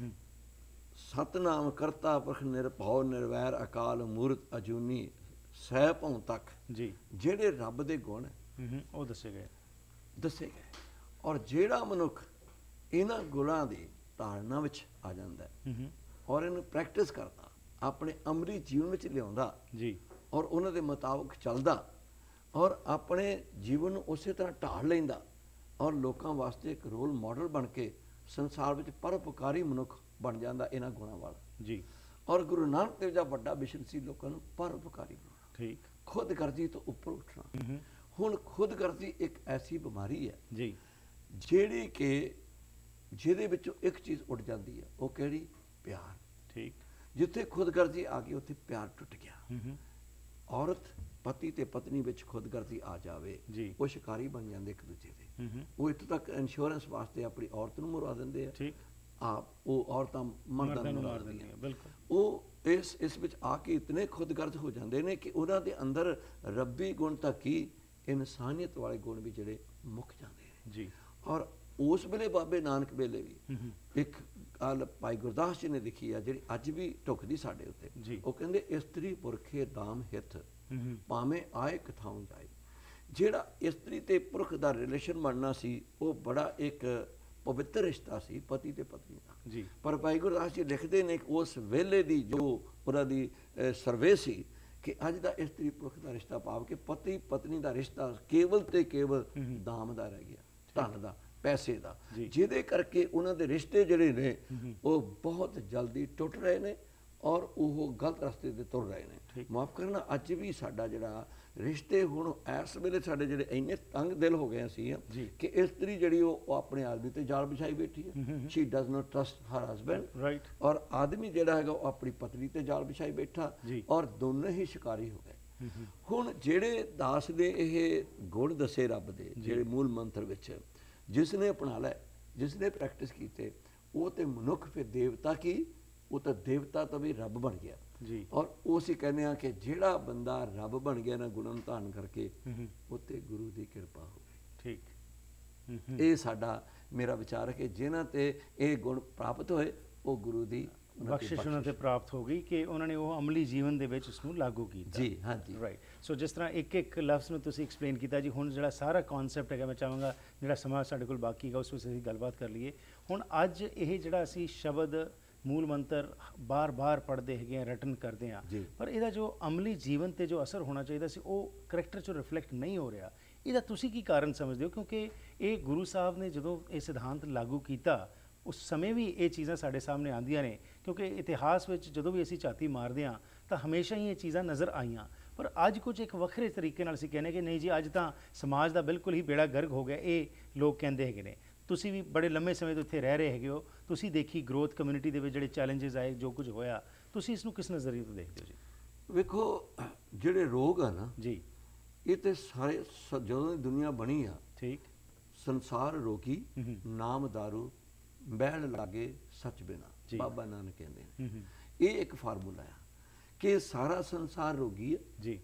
ਸਤਨਾਮ ਕਰਤਾ ਪੁਰਖ ਨਿਰਭਉ ਨਿਰਵੈਰ ਅਕਾਲ ਮੂਰਤ ਅਜੂਨੀ ਸਹਿ ਭਉ ਤੱਕ ਜੀ, ਜਿਹੜੇ ਰੱਬ ਦੇ ਗੁਣ ਉਹ ਦੱਸੇ ਗਏ ਦੱਸੇ ਗਏ ਔਰ ਜਿਹੜਾ ਮਨੁੱਖ ਇਹਨਾਂ ਗੁਣਾਂ ਦੀ ਧਾਰਨਾ ਵਿੱਚ ਆ ਜਾਂਦਾ ਹੈ ਔਰ ਇਹਨੂੰ ਪ੍ਰੈਕਟਿਸ ਕਰਦਾ, ਆਪਣੇ ਅਮਰੀ ਜੀਵਨ ਵਿੱਚ ਲਿਆਉਂਦਾ ਜੀ, ਔਰ ਉਹਨਾਂ ਦੇ ਮੁਤਾਬਕ ਚੱਲਦਾ ਔਰ ਆਪਣੇ ਜੀਵਨ ਨੂੰ ਉਸੇ ਤਰ੍ਹਾਂ ਢਾਲ ਲੈਂਦਾ ਔਰ ਲੋਕਾਂ ਵਾਸਤੇ ਇੱਕ ਰੋਲ ਮਾਡਲ ਬਣ ਕੇ ਸੰਸਾਰ ਵਿੱਚ ਪਰਉਪਕਾਰੀ ਮਨੁੱਖ ਬਣ ਜਾਂਦਾ ਇਹਨਾਂ ਗੁਣਾਂ ਵਾਲਾ ਜੀ। ਔਰ ਗੁਰੂ ਨਾਨਕ ਦੇਵ ਜੀ ਦਾ ਵੱਡਾ ਮਿਸ਼ਨ ਸੀ ਲੋਕਾਂ ਨੂੰ ਪਰਉਪਕਾਰੀ ਬਣਾਉਣਾ। ਠੀਕ, ਖੁਦਗਰਜ਼ੀ ਤੋਂ ਉੱਪਰ ਉੱਠਣਾ। ਹੁਣ ਖੁਦਗਰਜ਼ੀ ਇੱਕ ਐਸੀ ਬਿਮਾਰੀ ਹੈ ਜੀ ਜਿਹੜੀ ਕਿ ਜਿਹਦੇ ਵਿੱਚੋਂ ਇੱਕ ਚੀਜ਼ ਉੱਡ ਜਾਂਦੀ ਹੈ, ਉਹ ਕਿਹੜੀ? ਪਿਆਰ। ਠੀਕ, ਜਿੱਥੇ ਖੁਦਗਰਜ਼ੀ ਆ ਗਈ ਉੱਥੇ ਪਿਆਰ ਟੁੱਟ ਗਿਆ। ਔਰਤ ਪਤੀ ਤੇ ਪਤਨੀ ਵਿੱਚ ਖੁਦਗਰਜ਼ੀ ਆ ਜਾਵੇ, ਉਹ ਸ਼ਿਕਾਰੀ ਬਣ ਜਾਂਦੇ ਇੱਕ ਦੂਜੇ ਦੇ। ਉਹ ਇੱਥੋਂ ਤੱਕ ਇੰਸ਼ੋਰੈਂਸ ਵਾਸਤੇ ਆਪਣੀ ਔਰਤ ਨੂੰ ਮਰਵਾ ਦਿੰਦੇ ਆ, ਆਪ ਉਹ ਔਰਤਾਂ ਮਰਦਾਂ ਨੂੰ ਮਾਰ ਦਿੰਦੀਆਂ। ਬਿਲਕੁਲ, ਉਹ ਇਸ ਇਸ ਵਿੱਚ ਆ ਕੇ ਇਤਨੇ ਖੁਦਗਰਜ਼ ਹੋ ਜਾਂਦੇ ਨੇ ਕਿ ਉਹਨਾਂ ਦੇ ਅੰਦਰ ਰੱਬੀ ਗੁਣ ਤਾਂ ਕੀ ਇਨਸਾਨੀਅਤ ਵਾਲੇ ਗੁਣ ਵੀ ਜਿਹੜੇ ਮੁੱਕ ਜਾਂਦੇ ਨੇ ਜੀ। ਔਰ ਉਸ ਵੇਲੇ ਬਾਬੇ ਨਾਨਕ ਵੇਲੇ ਵੀ ਇੱਕ ਗੱਲ ਭਾਈ ਗੁਰਦਾਸ ਜੀ ਨੇ ਲਿਖੀ ਆ ਜਿਹੜੀ ਅੱਜ ਵੀ ਢੁਕਦੀ ਸਾਡੇ ਉੱਤੇ। ਉਹ ਕਹਿੰਦੇ ਇਸਤਰੀ ਪੁਰਖੇ ਦਾਮ ਹਿੱਤ ਭਾਵੇਂ ਆਏ ਕਥਾਉ ਜਾਏ। ਜਿਹੜਾ ਇਸਤਰੀ ਤੇ ਪੁਰਖ ਦਾ ਰਿਲੇਸ਼ਨ ਬਣਨਾ ਸੀ ਉਹ ਬੜਾ ਇੱਕ ਪਵਿੱਤਰ ਰਿਸ਼ਤਾ ਸੀ ਪਤੀ ਤੇ ਪਤਨੀ ਦਾ ਜੀ। ਪਰ ਭਾਈ ਗੁਰਦਾਸ ਜੀ ਲਿਖਦੇ ਨੇ ਕਿ ਉਸ ਵੇਲੇ ਦੀ ਜੋ ਉਹਨਾਂ ਦੀ ਸਰਵੇ ਸੀ ਕਿ ਅੱਜ ਦਾ ਇਸਤਰੀ ਪੁਰਖ ਦਾ ਰਿਸ਼ਤਾ ਭਾਵ ਕਿ ਪਤੀ ਪਤਨੀ ਦਾ ਰਿਸ਼ਤਾ ਕੇਵਲ ਤੇ ਕੇਵਲ ਦਾਮ ਦਾ ਰਹਿ ਗਿਆ, ਧਨ ਦਾ, ਪੈਸੇ ਦਾ, ਜਿਹਦੇ ਕਰਕੇ ਉਹਨਾਂ ਦੇ ਰਿਸ਼ਤੇ ਜਿਹੜੇ ਨੇ ਉਹ ਬਹੁਤ ਜਲਦੀ ਟੁੱਟ ਰਹੇ ਨੇ ਔਰ ਉਹ ਗਲਤ ਰਸਤੇ ਤੇ ਤੁਰ ਰਹੇ ਨੇ। ਮਾਫ ਕਰਨਾ, ਅੱਜ ਵੀ ਸਾਡਾ ਜਿਹੜਾ ਰਿਸ਼ਤੇ ਹੁਣ ਇਸ ਵੇਲੇ ਸਾਡੇ ਜਿਹੜੇ ਇੰਨੇ ਤੰਗ ਦਿਲ ਹੋ ਗਏ ਸੀ ਕਿ ਇਸਤਰੀ ਜਿਹੜੀ ਉਹ ਆਪਣੇ ਆਦਮੀ ਤੇ ਜਾਲ ਵਿਛਾਈ ਬੈਠੀ ਹੈ। She does not trust her husband, right. ਔਰ ਆਦਮੀ ਜਿਹੜਾ ਹੈਗਾ ਉਹ ਆਪਣੀ ਪਤਨੀ ਤੇ ਜਾਲ ਵਿਛਾਈ ਬੈਠਾ, ਔਰ ਦੋਨੋਂ ਹੀ ਸ਼ਿਕਾਰੀ ਹੋ ਗਏ। ਹੁਣ ਜਿਹੜੇ ਦਾਸ ਦੇ ਇਹ ਗੁਣ ਦੱਸੇ ਰੱਬ ਦੇ ਜਿਹੜੇ ਮੂਲ ਮੰਤਰ ਵਿੱਚ, ਜਿਸ ਨੇ ਅਪਣਾ ਲਿਆ, ਜਿਸ ਨੇ ਪ੍ਰੈਕਟਿਸ ਕੀਤੇ, ਉਹ ਤੇ ਮਨੁੱਖ ਫਿਰ ਦੇਵਤਾ ਕੀ, ਉਹ ਤਾਂ ਦੇਵਤਾ ਤੋਂ ਵੀ ਰੱਬ ਬਣ ਗਿਆ ਜੀ। ਔਰ ਉਹ ਅਸੀਂ ਕਹਿੰਦੇ ਆ ਕਿ ਜਿਹੜਾ ਬੰਦਾ ਰੱਬ ਬਣ ਗਿਆ ਨਾ ਗੁਣਾਂ ਨੂੰ ਧਾਰਨ ਕਰਕੇ, ਉੱਤੇ ਗੁਰੂ ਦੀ ਕਿਰਪਾ ਹੋ ਗਈ। ਠੀਕ, ਇਹ ਸਾਡਾ ਮੇਰਾ ਵਿਚਾਰ ਹੈ ਕਿ ਜਿਨ੍ਹਾਂ ਤੇ ਇਹ ਗੁਣ ਪ੍ਰਾਪਤ ਹੋਏ ਉਹ ਗੁਰੂ ਦੀ ਬਖਸ਼ਿਸ਼ ਉਹਨਾਂ ਤੇ ਪ੍ਰਾਪਤ ਹੋ ਗਈ ਕਿ ਉਹਨਾਂ ਨੇ ਉਹ ਅਮਲੀ ਜੀਵਨ ਦੇ ਵਿੱਚ ਉਸ ਨੂੰ ਲਾਗੂ ਕੀਤਾ ਜੀ। ਹਾਂਜੀ, ਰਾਈਟ। ਸੋ ਜਿਸ ਤਰ੍ਹਾਂ ਇੱਕ ਇੱਕ ਲਫ਼ਜ਼ ਨੂੰ ਤੁਸੀਂ ਐਕਸਪਲੇਨ ਕੀਤਾ ਜੀ, ਹੁਣ ਜਿਹੜਾ ਸਾਰਾ ਕਨਸੈਪਟ ਹੈਗਾ, ਮੈਂ ਚਾਹਾਂਗਾ ਜਿਹੜਾ ਸਮਾਂ ਸਾਡੇ ਕੋਲ ਬਾਕੀ ਹੈਗਾ ਉਸ ਵਿੱਚ ਅਸੀਂ ਗੱਲਬਾਤ ਕਰ ਲਈਏ। ਹੁਣ ਅੱਜ ਇਹ ਜਿਹੜਾ ਅਸੀਂ ਸ਼ਬਦ ਮੂਲ ਮੰਤਰ ਬਾਰ-ਬਾਰ ਪੜ੍ਹਦੇ ਹੈਗੇ ਆ, ਰਟਨ ਕਰਦੇ ਆ, ਪਰ ਇਹਦਾ ਜੋ ਅਮਲੀ ਜੀਵਨ ਤੇ ਜੋ ਅਸਰ ਹੋਣਾ ਚਾਹੀਦਾ ਸੀ ਉਹ ਕਰੈਕਟਰ 'ਚੋਂ ਰਿਫਲੈਕਟ ਨਹੀਂ ਹੋ ਰਿਹਾ। ਇਹਦਾ ਤੁਸੀਂ ਕੀ ਕਾਰਨ ਸਮਝਦੇ ਹੋ? ਕਿਉਂਕਿ ਇਹ ਗੁਰੂ ਸਾਹਿਬ ਨੇ ਜਦੋਂ ਇਹ ਸਿਧਾਂਤ ਲਾਗੂ ਕੀਤਾ ਉਸ ਸਮੇਂ ਵੀ ਇਹ ਚੀਜ਼ਾਂ ਸਾਡੇ ਸਾਹਮਣੇ ਆਉਂਦੀਆਂ ਨੇ, ਕਿਉਂਕਿ ਇਤਿਹਾਸ ਵਿੱਚ ਜਦੋਂ ਵੀ ਅਸੀਂ ਝਾਤੀ ਮਾਰਦੇ ਹਾਂ ਤਾਂ ਹਮੇਸ਼ਾ ਹੀ ਇਹ ਚੀਜ਼ਾਂ ਨਜ਼ਰ ਆਈਆਂ। ਪਰ ਅੱਜ ਕੁਝ ਇੱਕ ਵੱਖਰੇ ਤਰੀਕੇ ਨਾਲ ਅਸੀਂ ਕਹਿੰਦੇ ਕਿ ਨਹੀਂ ਜੀ ਅੱਜ ਤਾਂ ਸਮਾਜ ਦਾ ਬਿਲਕੁਲ ਹੀ ਬੇੜਾ ਗਰਕ ਹੋ ਗਿਆ, ਇਹ ਲੋਕ ਕਹਿੰਦੇ ਹੈਗੇ ਨੇ। ਤੁਸੀਂ ਵੀ ਬੜੇ ਲੰਮੇ ਸਮੇਂ ਤੋਂ ਇੱਥੇ ਰਹਿ ਰਹੇ ਹੈਗੇ ਹੋ, ਤੁਸੀਂ ਦੇਖੀ ਗਰੋਥ ਕਮਿਊਨਿਟੀ ਦੇ ਵਿੱਚ ਜਿਹੜੇ ਚੈਲੰਜਸ ਆਏ, ਜੋ ਕੁਝ ਹੋਇਆ, ਤੁਸੀਂ ਇਸ ਨੂੰ ਕਿਸ ਨਜ਼ਰੀਏ ਤੋਂ ਦੇਖਦੇ ਹੋ ਜੀ? ਵੇਖੋ, ਜਿਹੜੇ ਰੋਗ ਆ ਨਾ ਜੀ, ਇਹ ਤੇ ਸਾਰੇ ਜਦੋਂ ਦੀ ਦੁਨੀਆ ਬਣੀ ਆ, ਠੀਕ, ਸੰਸਾਰ ਰੋਗੀ ਨਾਮ ਦਾਰੂ ਬਹਿਣ ਲਾਗੇ ਸੱਚ ਬਿਨਾ, ਬਾਬਾ ਨਾਨਕ ਕਹਿੰਦੇ ਨੇ। ਇਹ ਇੱਕ ਫਾਰਮੂਲਾ ਆ ਕਿ ਸਾਰਾ ਸੰਸਾਰ ਰੋਗੀ ਆ ਜੀ,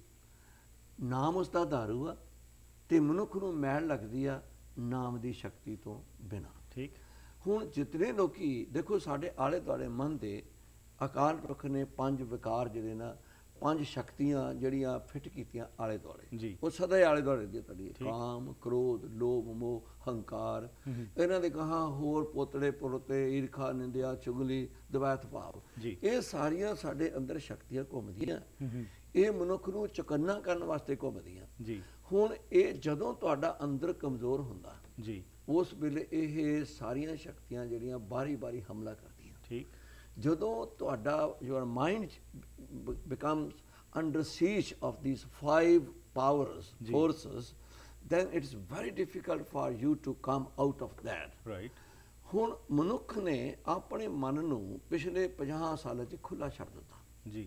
ਨਾਮ ਉਸ ਦਾ ਦਾਰੂ ਆ, ਤੇ ਮਨੁੱਖ ਨੂੰ ਮੈਲ ਲੱਗਦੀ ਆ ਨਾਮ ਦੀ ਸ਼ਕਤੀ ਤੋਂ ਬਿਨਾ। ਠੀਕ, ਹੁਣ ਜਿਤਨੇ ਲੋਕੀ ਦੇਖੋ ਸਾਡੇ ਆਲੇ ਦੁਆਲੇ ਮਨ ਦੇ ਅਕਾਲ ਪੁਰਖ ਨੇ ਪੰਜ ਵਿਕਾਰ ਜਿਹੜੇ ਨਾ, ਪੰਜ ਸ਼ਕਤੀਆਂ ਜਿਹੜੀਆਂ ਫਿੱਟ ਕੀਤੀਆਂ ਆਲੇ ਦੁਆਲੇ ਜੀ, ਉਹ ਸਦਾ ਹੀ ਆਲੇ ਦੁਆਲੇ ਦੀ ਤੁਹਾਡੀ ਕਾਮ, ਕ੍ਰੋਧ, ਲੋਭ, ਮੋਹ, ਹੰਕਾਰ, ਇਹਨਾਂ ਦੇ ਕਹਾ ਹੋਰ ਪੋਤੜੇ ਪੁਰਤੇ, ਈਰਖਾ, ਨਿੰਦਿਆ, ਚੁਗਲੀ, ਦਵੈਤ ਭਾਵ, ਇਹ ਸਾਰੀਆਂ ਸਾਡੇ ਅੰਦਰ ਸ਼ਕਤੀਆਂ ਘੁੰਮਦੀਆਂ। ਇਹ ਮਨੁੱਖ ਨੂੰ ਚੁਕੰਨਾ ਕਰਨ ਵਾਸਤੇ ਘੁੰਮਦੀਆਂ ਜੀ। ਹੁਣ ਇਹ ਜਦੋਂ ਤੁਹਾਡਾ ਅੰਦਰ ਕਮਜ਼ੋਰ ਹੁੰਦਾ ਜੀ, ਉਸ ਵੇਲੇ ਇਹ ਸਾਰੀਆਂ ਸ਼ਕਤੀਆਂ ਜਿਹੜੀਆਂ ਬਾਰੀ ਬਾਰੀ ਹਮਲਾ ਕਰਦੀਆਂ। ਠੀਕ, ਜਦੋਂ ਤੁਹਾਡਾ your mind becomes under siege of these five powers, forces, then it's very difficult for you to come out of that. Right. ਹੁਣ ਮਨੁੱਖ ਨੇ ਆਪਣੇ ਮਨ ਨੂੰ ਪਿਛਲੇ ਪੰਜਾਹ ਸਾਲਾਂ 'ਚ ਖੁੱਲਾ ਛੱਡ ਦਿੱਤਾ ਜੀ।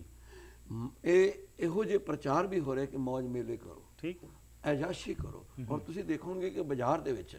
ਇਹ ਇਹੋ ਜਿਹੇ ਪ੍ਰਚਾਰ ਵੀ ਹੋ ਰਹੇ ਕਿ ਮੌਜ ਮੇਲੇ ਕਰੋ, ਠੀਕ, ਐਜਾਸ਼ੀ ਕਰੋ। ਔਰ ਤੁਸੀਂ ਦੇਖੋਗੇ ਕਿ ਬਾਜ਼ਾਰ ਦੇ ਵਿੱਚ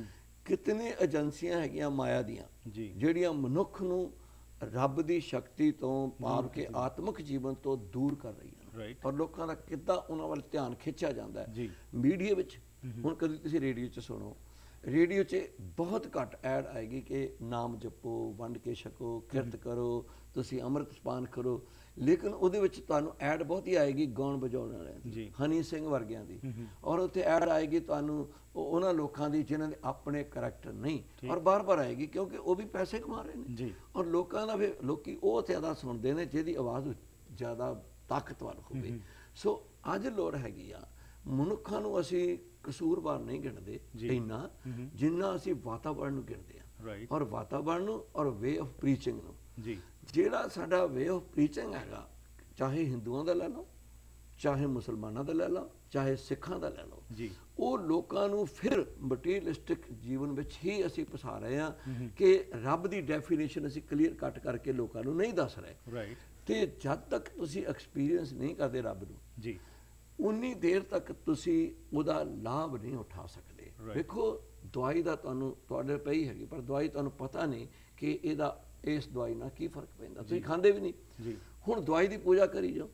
ਕਿਤਨੇ ਏਜੰਸੀਆਂ ਹੈਗੀਆਂ ਮਾਇਆ ਦੀਆਂ ਜਿਹੜੀਆਂ ਮਨੁੱਖ ਨੂੰ ਰੱਬ ਦੀ ਸ਼ਕਤੀ ਤੋਂ ਭਾਵ ਕਿ ਆਤਮਿਕ ਜੀਵਨ ਤੋਂ ਦੂਰ ਕਰ ਰਹੀਆਂ। ਔਰ ਲੋਕਾਂ ਦਾ ਕਿੱਦਾਂ ਉਹਨਾਂ ਵੱਲ ਧਿਆਨ ਖਿੱਚਿਆ ਜਾਂਦਾ ਹੈ ਮੀਡੀਆ ਵਿੱਚ। ਹੁਣ ਕਦੀ ਤੁਸੀਂ ਰੇਡੀਓ 'ਚ ਸੁਣੋ, ਰੇਡੀਓ 'ਚ ਬਹੁਤ ਘੱਟ ਐਡ ਆਏਗੀ ਕਿ ਨਾਮ ਜਪੋ, ਵੰਡ ਕੇ ਛਕੋ, ਕਿਰਤ ਕਰੋ, ਤੁਸੀਂ ਅੰਮ੍ਰਿਤ ਪਾਨ ਕਰੋ, ਲੇਕਿਨ ਉਹਦੇ ਵਿੱਚ ਤੁਹਾਨੂੰ ਐਡ ਬਹੁਤ ਹੀ ਆਏਗੀ ਗਾਉਣ ਵਜਾਉਣ ਵਾਲਿਆਂ ਦੀ, ਹਨੀ ਸਿੰਘ ਵਰਗਿਆਂ ਦੀ। ਔਰ ਉੱਥੇ ਐਡ ਆਏਗੀ ਤੁਹਾਨੂੰ ਉਹਨਾਂ ਲੋਕਾਂ ਦੀ ਜਿਨ੍ਹਾਂ ਦੇ ਆਪਣੇ ਕਰੈਕਟਰ ਨਹੀਂ, ਔਰ ਬਾਰ ਬਾਰ ਆਏਗੀ ਕਿਉਂਕਿ ਉਹ ਵੀ ਪੈਸੇ ਕਮਾ ਰਹੇ ਨੇ। ਔਰ ਲੋਕਾਂ ਦਾ ਫਿਰ ਲੋਕੀ ਉਹ ਜ਼ਿਆਦਾ ਸੁਣਦੇ ਨੇ ਜਿਹਦੀ ਆਵਾਜ਼ ਜ਼ਿਆਦਾ ਤਾਕਤਵਰ ਹੋਵੇ। ਸੋ ਅੱਜ ਲੋੜ ਹੈਗੀ ਆ ਮਨੁੱਖਾਂ ਨੂੰ ਅਸੀਂ ਕਸੂਰਵਾਰ ਨਹੀਂ ਗਿਣਦੇ ਇੰਨਾ ਜਿੰਨਾ ਅਸੀਂ ਵਾਤਾਵਰਣ ਨੂੰ ਗਿਣਦੇ ਹਾਂ, ਔਰ ਵਾਤਾਵਰਣ ਨੂੰ ਔਰ ਵੇ ਆਫ ਪ੍ਰੀਚਿੰਗ ਨੂੰ। ਜਿਹੜਾ ਸਾਡਾ ਵੇ ਆਫ ਪ੍ਰੀਚਿੰਗ ਹੈਗਾ, ਚਾਹੇ ਹਿੰਦੂਆਂ ਦਾ ਲੈ ਲਓ, ਚਾਹੇ ਮੁਸਲਮਾਨਾਂ ਦਾ ਲੈ ਲਓ, ਚਾਹੇ ਸਿੱਖਾਂ ਦਾ ਲੈ ਲਓ, ਉਹ ਲੋਕਾਂ ਨੂੰ ਫਿਰ ਮਟੀਰੀਅਲਿਸਟਿਕ ਜੀਵਨ ਵਿੱਚ ਹੀ ਅਸੀਂ ਫਸਾ ਰਹੇ ਹਾਂ ਕਿ ਰੱਬ ਦੀ ਡੈਫੀਨੇਸ਼ਨ ਅਸੀਂ ਕਲੀਅਰ ਕੱਟ ਕਰਕੇ ਲੋਕਾਂ ਨੂੰ ਨਹੀਂ ਦੱਸ ਰਹੇ। ਤੇ ਜਦ ਤੱਕ ਤੁਸੀਂ ਐਕਸਪੀਰੀਅੰਸ ਨਹੀਂ ਕਰਦੇ ਰੱਬ ਨੂੰ ਜੀ, ਉਨੀ ਦੇਰ ਤੱਕ ਤੁਸੀਂ ਉਹਦਾ ਲਾਭ ਨਹੀਂ ਉਠਾ ਸਕਦੇ। ਵੇਖੋ, ਦਵਾਈ ਦਾ ਤੁਹਾਨੂੰ ਤੁਹਾਡੇ ਪਈ ਹੈਗੀ, ਪਰ ਦਵਾਈ ਤੁਹਾਨੂੰ ਪਤਾ ਨਹੀਂ ਕਿ ਇਹਦਾ ਇਸ ਦਵਾਈ ਨਾਲ ਕੀ ਫਰਕ ਪੈਂਦਾ, ਤੁਸੀਂ ਖਾਂਦੇ ਵੀ ਨਹੀਂ। ਹੁਣ ਦਵਾਈ ਦੀ ਪੂਜਾ ਕਰੀ ਜਾਓ।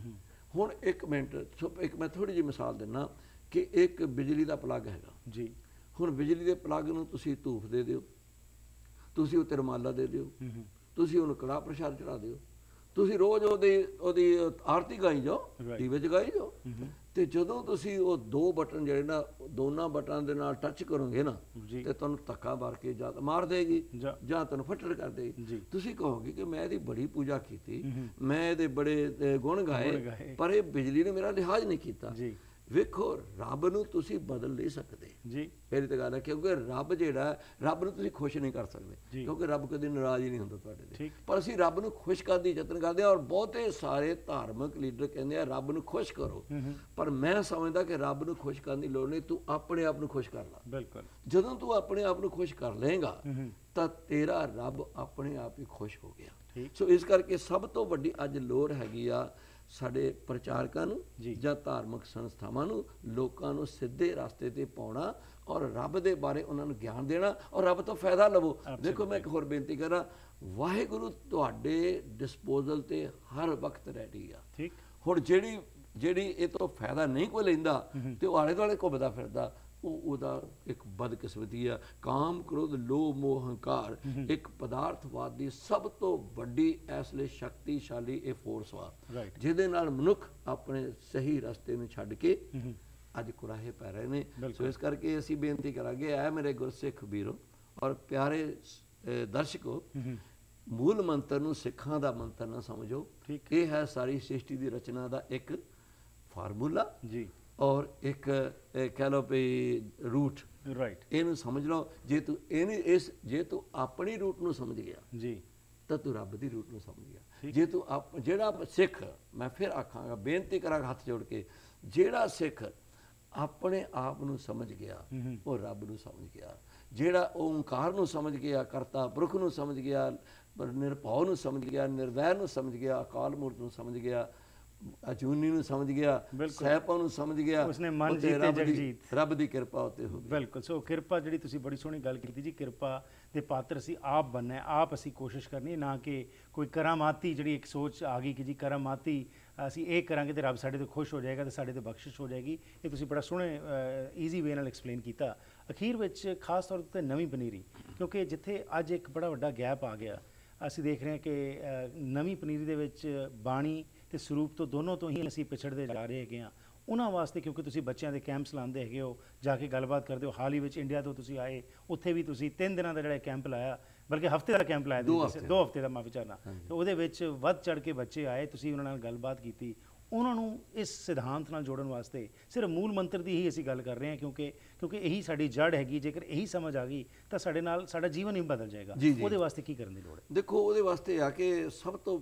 ਹੁਣ ਇੱਕ ਮਿੰਟ, ਇੱਕ ਮੈਂ ਥੋੜੀ ਜਿਹੀ ਮਿਸਾਲ ਦਿੰਦਾ ਕਿ ਇੱਕ ਬਿਜਲੀ ਦਾ ਪਲੱਗ ਹੈਗਾ ਜੀ। ਹੁਣ ਬਿਜਲੀ ਦੇ ਪਲੱਗ ਨੂੰ ਤੁਸੀਂ ਧੂਫ ਦੇ ਦਿਓ, ਤੁਸੀਂ ਉਹ ਰੁਮਾਲਾ ਦੇ ਦਿਓ, ਤੁਸੀਂ ਉਹਨੂੰ ਕੜਾਹ ਪ੍ਰਸ਼ਾਦ ਚੜਾ ਦਿਓ, ਤੁਸੀਂ ਰੋਜ਼ ਉਹਦੀ ਉਹਦੀ ਆਰਤੀ ਗਾਈ ਜਾਓ, ਦੀਵੇ ਜਗਾਈ ਜਾਓ। ਤੇ ਜਦੋਂ ਤੁਸੀਂ ਉਹ ਦੋ ਬਟਨ ਜਿਹੜੇ ਨਾ ਦੋਨਾਂ ਬਟਨਾਂ ਦੇ ਨਾਲ ਟੱਚ ਕਰੋਗੇ ਨਾ, ਤੇ ਤੁਹਾਨੂੰ ਧੱਕਾ ਮਾਰ ਕੇ ਜਾਂ ਮਾਰ ਦੇਗੀ ਜਾਂ ਤੁਹਾਨੂੰ ਫੱਟੜ ਕਰ ਦੇਗੀ। ਤੁਸੀਂ ਕਹੋਗੇ ਕਿ ਮੈਂ ਇਹਦੀ ਬੜੀ ਪੂਜਾ ਕੀਤੀ, ਮੈਂ ਇਹਦੇ ਬੜੇ ਗੁਣ ਗਾਏ, ਪਰ ਇਹ ਬਿਜਲੀ ਨੇ ਮੇਰਾ ਲਿਹਾਜ਼ ਨਹੀਂ ਕੀਤਾ। ਵੇਖੋ ਰੱਬ ਨੂੰ ਤੁਸੀਂ ਬਦਲ ਨਹੀਂ ਸਕਦੇ ਜੀ, ਪਹਿਲੀ ਤਾਂ ਗੱਲ ਹੈ, ਕਿਉਂਕਿ ਰੱਬ ਜਿਹੜਾ ਰੱਬ ਨੂੰ ਤੁਸੀਂ ਖੁਸ਼ ਨਹੀਂ ਕਰ ਸਕਦੇ, ਕਿਉਂਕਿ ਰੱਬ ਕਦੇ ਨਾਰਾਜ਼ ਹੀ ਨਹੀਂ ਹੁੰਦਾ ਤੁਹਾਡੇ ਤੇ। ਪਰ ਅਸੀਂ ਰੱਬ ਨੂੰ ਖੁਸ਼ ਕਰਨ ਦੀ ਯਤਨ ਕਰਦੇ ਹਾਂ, ਔਰ ਬਹੁਤੇ ਸਾਰੇ ਧਾਰਮਿਕ ਲੀਡਰ ਕਹਿੰਦੇ ਆ ਰੱਬ ਨੂੰ ਖੁਸ਼ ਕਰੋ, ਪਰ ਮੈਂ ਸਮਝਦਾ ਕਿ ਰੱਬ ਨੂੰ ਖੁਸ਼ ਕਰਨ ਦੀ ਲੋੜ ਨਹੀਂ, ਤੂੰ ਆਪਣੇ ਆਪ ਨੂੰ ਖੁਸ਼ ਕਰ ਲੈ। ਬਿਲਕੁਲ, ਜਦੋਂ ਤੂੰ ਆਪਣੇ ਆਪ ਨੂੰ ਖੁਸ਼ ਕਰ ਲਏਗਾ ਤਾਂ ਤੇਰਾ ਰੱਬ ਆਪਣੇ ਆਪ ਹੀ ਖੁਸ਼ ਹੋ ਗਿਆ। ਸੋ ਇਸ ਕਰਕੇ ਸਭ ਤੋਂ ਵੱਡੀ ਅੱਜ ਲੋੜ ਹੈਗੀ ਆ ਸਾਡੇ ਪ੍ਰਚਾਰਕਾਂ ਨੂੰ ਜਾਂ ਧਾਰਮਿਕ ਸੰਸਥਾਵਾਂ ਨੂੰ ਲੋਕਾਂ ਨੂੰ ਸਿੱਧੇ ਰਸਤੇ ਤੇ ਪਾਉਣਾ ਔਰ ਰੱਬ ਦੇ ਬਾਰੇ ਉਹਨਾਂ ਨੂੰ ਗਿਆਨ ਦੇਣਾ ਔਰ ਰੱਬ ਤੋਂ ਫਾਇਦਾ ਲਵੋ। ਦੇਖੋ ਮੈਂ ਇੱਕ ਹੋਰ ਬੇਨਤੀ ਕਰਾਂ, ਵਾਹਿਗੁਰੂ ਤੁਹਾਡੇ ਡਿਸਪੋਜ਼ਲ ਤੇ ਹਰ ਵਕਤ ਰੈਡੀ ਆ। ਹੁਣ ਜਿਹੜੀ ਜਿਹੜੀ ਇਹ ਤੋਂ ਫਾਇਦਾ ਨਹੀਂ ਕੋਈ ਲੈਂਦਾ ਤੇ ਉਹ ਆਲੇ ਦੁਆਲੇ ਘੁੰਮਦਾ ਫਿਰਦਾ, ਉਹ ਉਹਦਾ ਇੱਕ ਬਦਕਿਸਮਤੀ ਆ। ਕਾਮ, ਕ੍ਰੋਧ, ਲੋਭ, ਮੋਹ, ਹੰਕਾਰ ਇੱਕ ਪਦਾਰਥਵਾਦ ਦੀ ਸਭ ਤੋਂ ਵੱਡੀ ਇਸ ਲਈ ਸ਼ਕਤੀਸ਼ਾਲੀ ਇਹ ਫੋਰਸ ਵਾ, ਜਿਹਦੇ ਨਾਲ ਮਨੁੱਖ ਆਪਣੇ ਸਹੀ ਰਸਤੇ ਨੂੰ ਛੱਡ ਕੇ ਅੱਜ ਕੁਰਾਹੇ ਪੈ ਰਹੇ ਨੇ। ਸੋ ਇਸ ਕਰਕੇ ਅਸੀਂ ਬੇਨਤੀ ਕਰਾਂਗੇ, ਐ ਮੇਰੇ ਗੁਰਸਿੱਖ ਵੀਰੋ ਔਰ ਪਿਆਰੇ ਦਰਸ਼ਕੋ, ਮੂਲ ਮੰਤਰ ਨੂੰ ਸਿੱਖਾਂ ਦਾ ਮੰਤਰ ਨਾ ਸਮਝੋ। ਇਹ ਹੈ ਸਾਰੀ ਸ੍ਰਿਸ਼ਟੀ ਦੀ ਰਚਨਾ ਦਾ ਇੱਕ ਫਾਰਮੂਲਾ ਜੀ, ਔਰ ਇੱਕ ਕਹਿ ਲਓ ਵੀ ਰੂਟ, ਰਾਈਟ। ਇਹਨੂੰ ਸਮਝ ਲਓ। ਜੇ ਤੂੰ ਇਹਨੇ ਇਸ ਜੇ ਤੂੰ ਆਪਣੀ ਰੂਟ ਨੂੰ ਸਮਝ ਗਿਆ ਜੀ ਤਾਂ ਤੂੰ ਰੱਬ ਦੀ ਰੂਟ ਨੂੰ ਸਮਝ ਗਿਆ। ਜੇ ਤੂੰ ਆਪ ਜਿਹੜਾ ਸਿੱਖ, ਮੈਂ ਫਿਰ ਆਖਾਂਗਾ, ਬੇਨਤੀ ਕਰਾਂਗਾ ਹੱਥ ਜੋੜ ਕੇ, ਜਿਹੜਾ ਸਿੱਖ ਆਪਣੇ ਆਪ ਨੂੰ ਸਮਝ ਗਿਆ ਉਹ ਰੱਬ ਨੂੰ ਸਮਝ ਗਿਆ। ਜਿਹੜਾ ਓਂਕਾਰ ਨੂੰ ਸਮਝ ਗਿਆ, ਕਰਤਾ ਪੁਰਖ ਨੂੰ ਸਮਝ ਗਿਆ, ਨਿਰਭਉ ਨੂੰ ਸਮਝ ਗਿਆ, ਨਿਰਵੈਰ ਨੂੰ ਸਮਝ ਗਿਆ, ਅਕਾਲ ਮੂਰਤ ਨੂੰ ਸਮਝ ਗਿਆ, ਅਜੂਨੀ ਨੂੰ ਸਮਝ ਗਿਆ, ਸਹਿਪਾਂ ਨੂੰ ਸਮਝ ਗਿਆ, ਉਸਨੇ ਮਨ ਜੀਤੇ ਜਗਜੀਤ, ਰੱਬ ਦੀ ਕਿਰਪਾ ਉੱਤੇ ਹੋ ਗਈ। ਬਿਲਕੁਲ। ਸੋ ਕਿਰਪਾ ਜਿਹੜੀ ਤੁਸੀਂ ਬੜੀ ਸੋਹਣੀ ਗੱਲ ਕੀਤੀ ਜੀ, ਕਿਰਪਾ ਦੇ ਪਾਤਰ ਅਸੀਂ ਆਪ ਬਣਨਾ, ਆਪ ਅਸੀਂ ਕੋਸ਼ਿਸ਼ ਕਰਨੀ, ਨਾ ਕਿ ਕੋਈ ਕਰਾਮਾਤੀ ਜਿਹੜੀ ਇੱਕ ਸੋਚ ਆ ਗਈ ਕਿ ਜੀ ਕਰਾਮਾਤੀ ਅਸੀਂ ਇਹ ਕਰਾਂਗੇ ਤੇ ਰੱਬ ਸਾਡੇ ਤੋਂ ਖੁਸ਼ ਹੋ ਜਾਏਗਾ ਤੇ ਸਾਡੇ ਤੇ ਬਖਸ਼ਿਸ਼ ਹੋ ਜਾਏਗੀ। ਇਹ ਤੁਸੀਂ ਬੜਾ ਸੋਹਣੇ ਈਜ਼ੀ ਵੇ ਨਾਲ ਐਕਸਪਲੇਨ ਕੀਤਾ। ਅਖੀਰ ਵਿੱਚ ਖਾਸ ਤੌਰ 'ਤੇ ਨਵੀਂ ਪਨੀਰੀ, ਕਿਉਂਕਿ ਜਿੱਥੇ ਅੱਜ ਇੱਕ ਬੜਾ ਵੱਡਾ ਗੈਪ ਆ ਗਿਆ, ਅਸੀਂ ਦੇਖ ਰਹੇ ਹਾਂ ਕਿ ਨਵੀਂ ਪਨੀਰੀ ਦੇ ਵਿੱਚ ਬਾਣੀ ਤੇ ਸਰੂਪ ਤੋਂ ਦੋਨੋਂ ਤੋਂ ਹੀ ਅਸੀਂ ਪਿਛੜਦੇ ਜਾ ਰਹੇ ਹੈਗੇ ਹਾਂ। ਉਹਨਾਂ ਵਾਸਤੇ ਕਿਉਂਕਿ ਤੁਸੀਂ ਬੱਚਿਆਂ ਦੇ ਕੈਂਪਸ ਲਾਉਂਦੇ ਹੈਗੇ ਹੋ, ਜਾ ਕੇ ਗੱਲਬਾਤ ਕਰਦੇ ਹੋ, ਹਾਲ ਹੀ ਵਿੱਚ ਇੰਡੀਆ ਤੋਂ ਤੁਸੀਂ ਆਏ, ਉੱਥੇ ਵੀ ਤੁਸੀਂ ਤਿੰਨ ਦਿਨਾਂ ਦਾ ਜਿਹੜਾ ਕੈਂਪ ਲਾਇਆ, ਬਲਕਿ ਹਫ਼ਤੇ ਦਾ ਕੈਂਪ ਲਾਇਆ, ਦੋ ਹਫ਼ਤੇ ਦਾ ਮੈਂ ਵਿਚਾਰਨਾ, ਤੇ ਉਹਦੇ ਵਿੱਚ ਵੱਧ ਚੜ੍ਹ ਕੇ ਬੱਚੇ ਆਏ, ਤੁਸੀਂ ਉਹਨਾਂ ਨਾਲ ਗੱਲਬਾਤ ਕੀਤੀ, ਉਹਨਾਂ ਨੂੰ ਇਸ ਸਿਧਾਂਤ ਨਾਲ ਜੋੜਨ ਵਾਸਤੇ। ਸਿਰਫ ਮੂਲ ਮੰਤਰ ਦੀ ਹੀ ਅਸੀਂ ਗੱਲ ਕਰ ਰਹੇ ਹਾਂ, ਕਿਉਂਕਿ ਕਿਉਂਕਿ ਇਹੀ ਸਾਡੀ ਜੜ ਹੈਗੀ। ਜੇਕਰ ਇਹੀ ਸਮਝ ਆ ਗਈ ਤਾਂ ਸਾਡੇ ਨਾਲ ਸਾਡਾ ਜੀਵਨ ਹੀ ਬਦਲ ਜਾਏਗਾ। ਉਹਦੇ ਵਾਸਤੇ ਕੀ ਕਰਨ ਦੀ ਲੋੜ ਹੈ? ਦੇਖੋ, ਉਹਦੇ ਵਾਸਤੇ ਆ ਕਿ ਸਭ ਤੋਂ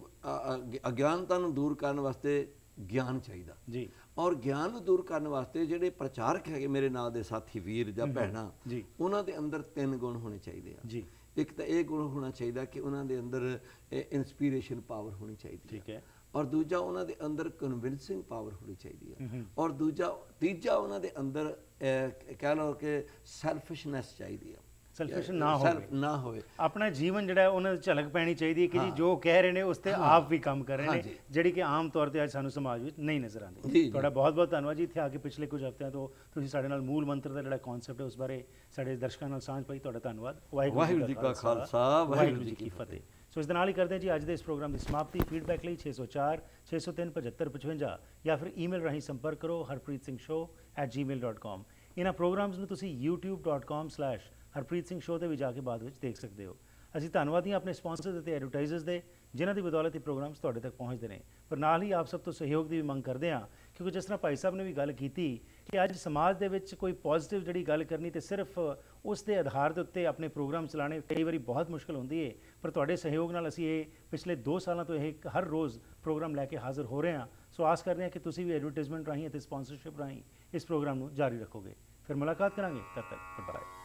ਅਗਿਆਨਤਾ ਨੂੰ ਦੂਰ ਕਰਨ ਵਾਸਤੇ ਗਿਆਨ ਚਾਹੀਦਾ ਜੀ, ਔਰ ਗਿਆਨ ਨੂੰ ਦੂਰ ਕਰਨ ਵਾਸਤੇ ਜਿਹੜੇ ਪ੍ਰਚਾਰਕ ਹੈਗੇ ਮੇਰੇ ਨਾਲ ਦੇ ਸਾਥੀ ਵੀਰ ਜਾਂ ਭੈਣਾਂ, ਉਹਨਾਂ ਦੇ ਅੰਦਰ ਤਿੰਨ ਗੁਣ ਹੋਣੇ ਚਾਹੀਦੇ ਆ ਜੀ। ਇੱਕ ਤਾਂ ਇਹ ਗੁਣ ਹੋਣਾ ਚਾਹੀਦਾ ਕਿ ਉਹਨਾਂ ਦੇ ਅੰਦਰ ਇਨਸਪੀਰੇਸ਼ਨ ਪਾਵਰ ਹੋਣੀ ਚਾਹੀਦੀ, ਠੀਕ ਹੈ, ਔਰ ਦੂਜਾ ਉਹਨਾਂ ਦੇ ਅੰਦਰ ਕਨਵਿੰਸਿੰਗ ਪਾਵਰ ਹੋਣੀ ਚਾਹੀਦੀ ਹੈ, ਔਰ ਦੂਜਾ ਤੀਜਾ ਉਹਨਾਂ ਦੇ ਅੰਦਰ ਕਹਿ ਲਓ ਕਿ ਸੈਲਫਿਸ਼ਨੈਸ ਚਾਹੀਦੀ ਹੈ, ਸੈਲਫਿਸ਼ ਨਾ ਹੋਵੇ ਨਾ ਹੋਵੇ ਆਪਣਾ ਜੀਵਨ ਜਿਹੜਾ ਉਹਨਾਂ ਦੀ ਝਲਕ ਪੈਣੀ ਚਾਹੀਦੀ ਹੈ ਕਿ ਜੀ ਜੋ ਕਹਿ ਰਹੇ ਨੇ ਉਸ ਤੇ ਆਪ ਵੀ ਕੰਮ ਕਰ ਰਹੇ ਨੇ, ਜਿਹੜੀ ਕਿ ਆਮ ਤੌਰ ਤੇ ਅੱਜ ਸਾਨੂੰ ਸਮਾਜ ਵਿੱਚ ਨਹੀਂ ਨਜ਼ਰ ਆਉਂਦੀ। ਤੁਹਾਡਾ ਬਹੁਤ ਬਹੁਤ ਧੰਨਵਾਦ ਜੀ। ਇੱਥੇ ਆ ਕੇ ਪਿਛਲੇ ਕੁਝ ਹਫ਼ਤਿਆਂ ਤੋਂ ਤੁਸੀਂ ਸਾਡੇ ਨਾਲ ਮੂਲ ਮੰਤਰ ਦਾ ਜਿਹੜਾ ਕਨਸੈਪਟ ਹੈ ਉਸ ਬਾਰੇ ਸਾਡੇ ਦਰਸ਼ਕਾਂ ਨਾਲ ਸਾਂਝ ਪਾਈ। ਤੁਹਾਡਾ ਧੰਨਵਾਦ। ਵਾਹਿਗੁਰੂ ਜੀ ਕਾ ਖਾਲਸਾ, ਵਾਹਿਗੁਰੂ ਜੀ ਕੀ ਫਤਿਹ। ਸੋ ਇਸ ਦੇ ਨਾਲ ਹੀ ਕਰਦੇ ਹਾਂ ਜੀ ਅੱਜ ਦੇ ਇਸ ਪ੍ਰੋਗਰਾਮ ਦੀ ਸਮਾਪਤੀ। ਫੀਡਬੈਕ ਲਈ ਛੇ ਸੌ ਚਾਰ ਛੇ ਸੌ ਤਿੰਨ ਪਝੱਤਰ ਪਚਵੰਜਾ ਜਾਂ ਫਿਰ ਈਮੇਲ ਰਾਹੀਂ ਸੰਪਰਕ ਕਰੋ ਹਰਪ੍ਰੀਤ ਸਿੰਘ ਸ਼ੋ ਐਟ ਜੀ ਮੇਲ ਡੋਟ ਕਾਮ। ਇਹਨਾਂ ਪ੍ਰੋਗਰਾਮਸ ਨੂੰ ਤੁਸੀਂ YouTube dot com slash Harpreet Singh show 'ਤੇ ਵੀ ਜਾ ਕੇ ਬਾਅਦ ਵਿੱਚ ਦੇਖ ਸਕਦੇ ਹੋ। ਅਸੀਂ ਧੰਨਵਾਦੀ ਹਾਂ ਆਪਣੇ ਸਪਾਂਸਰਸ ਅਤੇ ਐਡਵਰਟਾਈਜ਼ਰਸ ਦੇ, ਜਿਨ੍ਹਾਂ ਦੀ ਬਦੌਲਤ ਇਹ ਪ੍ਰੋਗਰਾਮਸ ਤੁਹਾਡੇ ਤੱਕ ਪਹੁੰਚਦੇ ਨੇ। ਪਰ ਨਾਲ ਹੀ ਆਪ ਸਭ ਤੋਂ ਸਹਿਯੋਗ ਦੀ ਵੀ ਮੰਗ ਕਰਦੇ ਹਾਂ, ਕਿਉਂਕਿ ਜਿਸ ਤਰ੍ਹਾਂ ਭਾਈ ਸਾਹਿਬ ਨੇ ਵੀ ਗੱਲ ਕੀਤੀ ਕਿ ਅੱਜ ਸਮਾਜ ਦੇ ਵਿੱਚ ਕੋਈ ਪੋਜ਼ੀਟਿਵ ਜਿਹੜੀ ਗੱਲ ਕਰਨੀ ਤੇ ਸਿਰਫ ਉਸ ਦੇ ਆਧਾਰ ਦੇ ਉੱਤੇ ਆਪਣੇ ਪ੍ਰੋਗਰਾਮ ਚਲਾਉਣੇ ਕਈ ਵਾਰੀ ਬਹੁਤ ਮੁਸ਼ਕਿਲ ਹੁੰਦੀ ਹੈ। ਪਰ ਤੁਹਾਡੇ ਸਹਿਯੋਗ ਨਾਲ ਅਸੀਂ ਇਹ ਪਿਛਲੇ ਦੋ ਸਾਲਾਂ ਤੋਂ ਇਹ ਹਰ ਰੋਜ਼ ਪ੍ਰੋਗਰਾਮ ਲੈ ਕੇ ਹਾਜ਼ਰ ਹੋ ਰਹੇ ਹਾਂ। ਸੋ ਆਸ ਕਰਦੇ ਹਾਂ ਕਿ ਤੁਸੀਂ ਵੀ ਐਡਵਰਟਾਈਜ਼ਮੈਂਟ ਰਾਹੀਂ ਅਤੇ ਸਪਾਂਸਰਸ਼ਿਪ ਰਾਹੀਂ ਇਸ ਪ੍ਰੋਗਰਾਮ ਨੂੰ ਜਾਰੀ ਰੱਖੋਗੇ। ਫਿਰ ਮੁਲਾਕਾਤ ਕਰਾਂਗੇ, ਤਦ ਤੱਕ ਬਾਏ।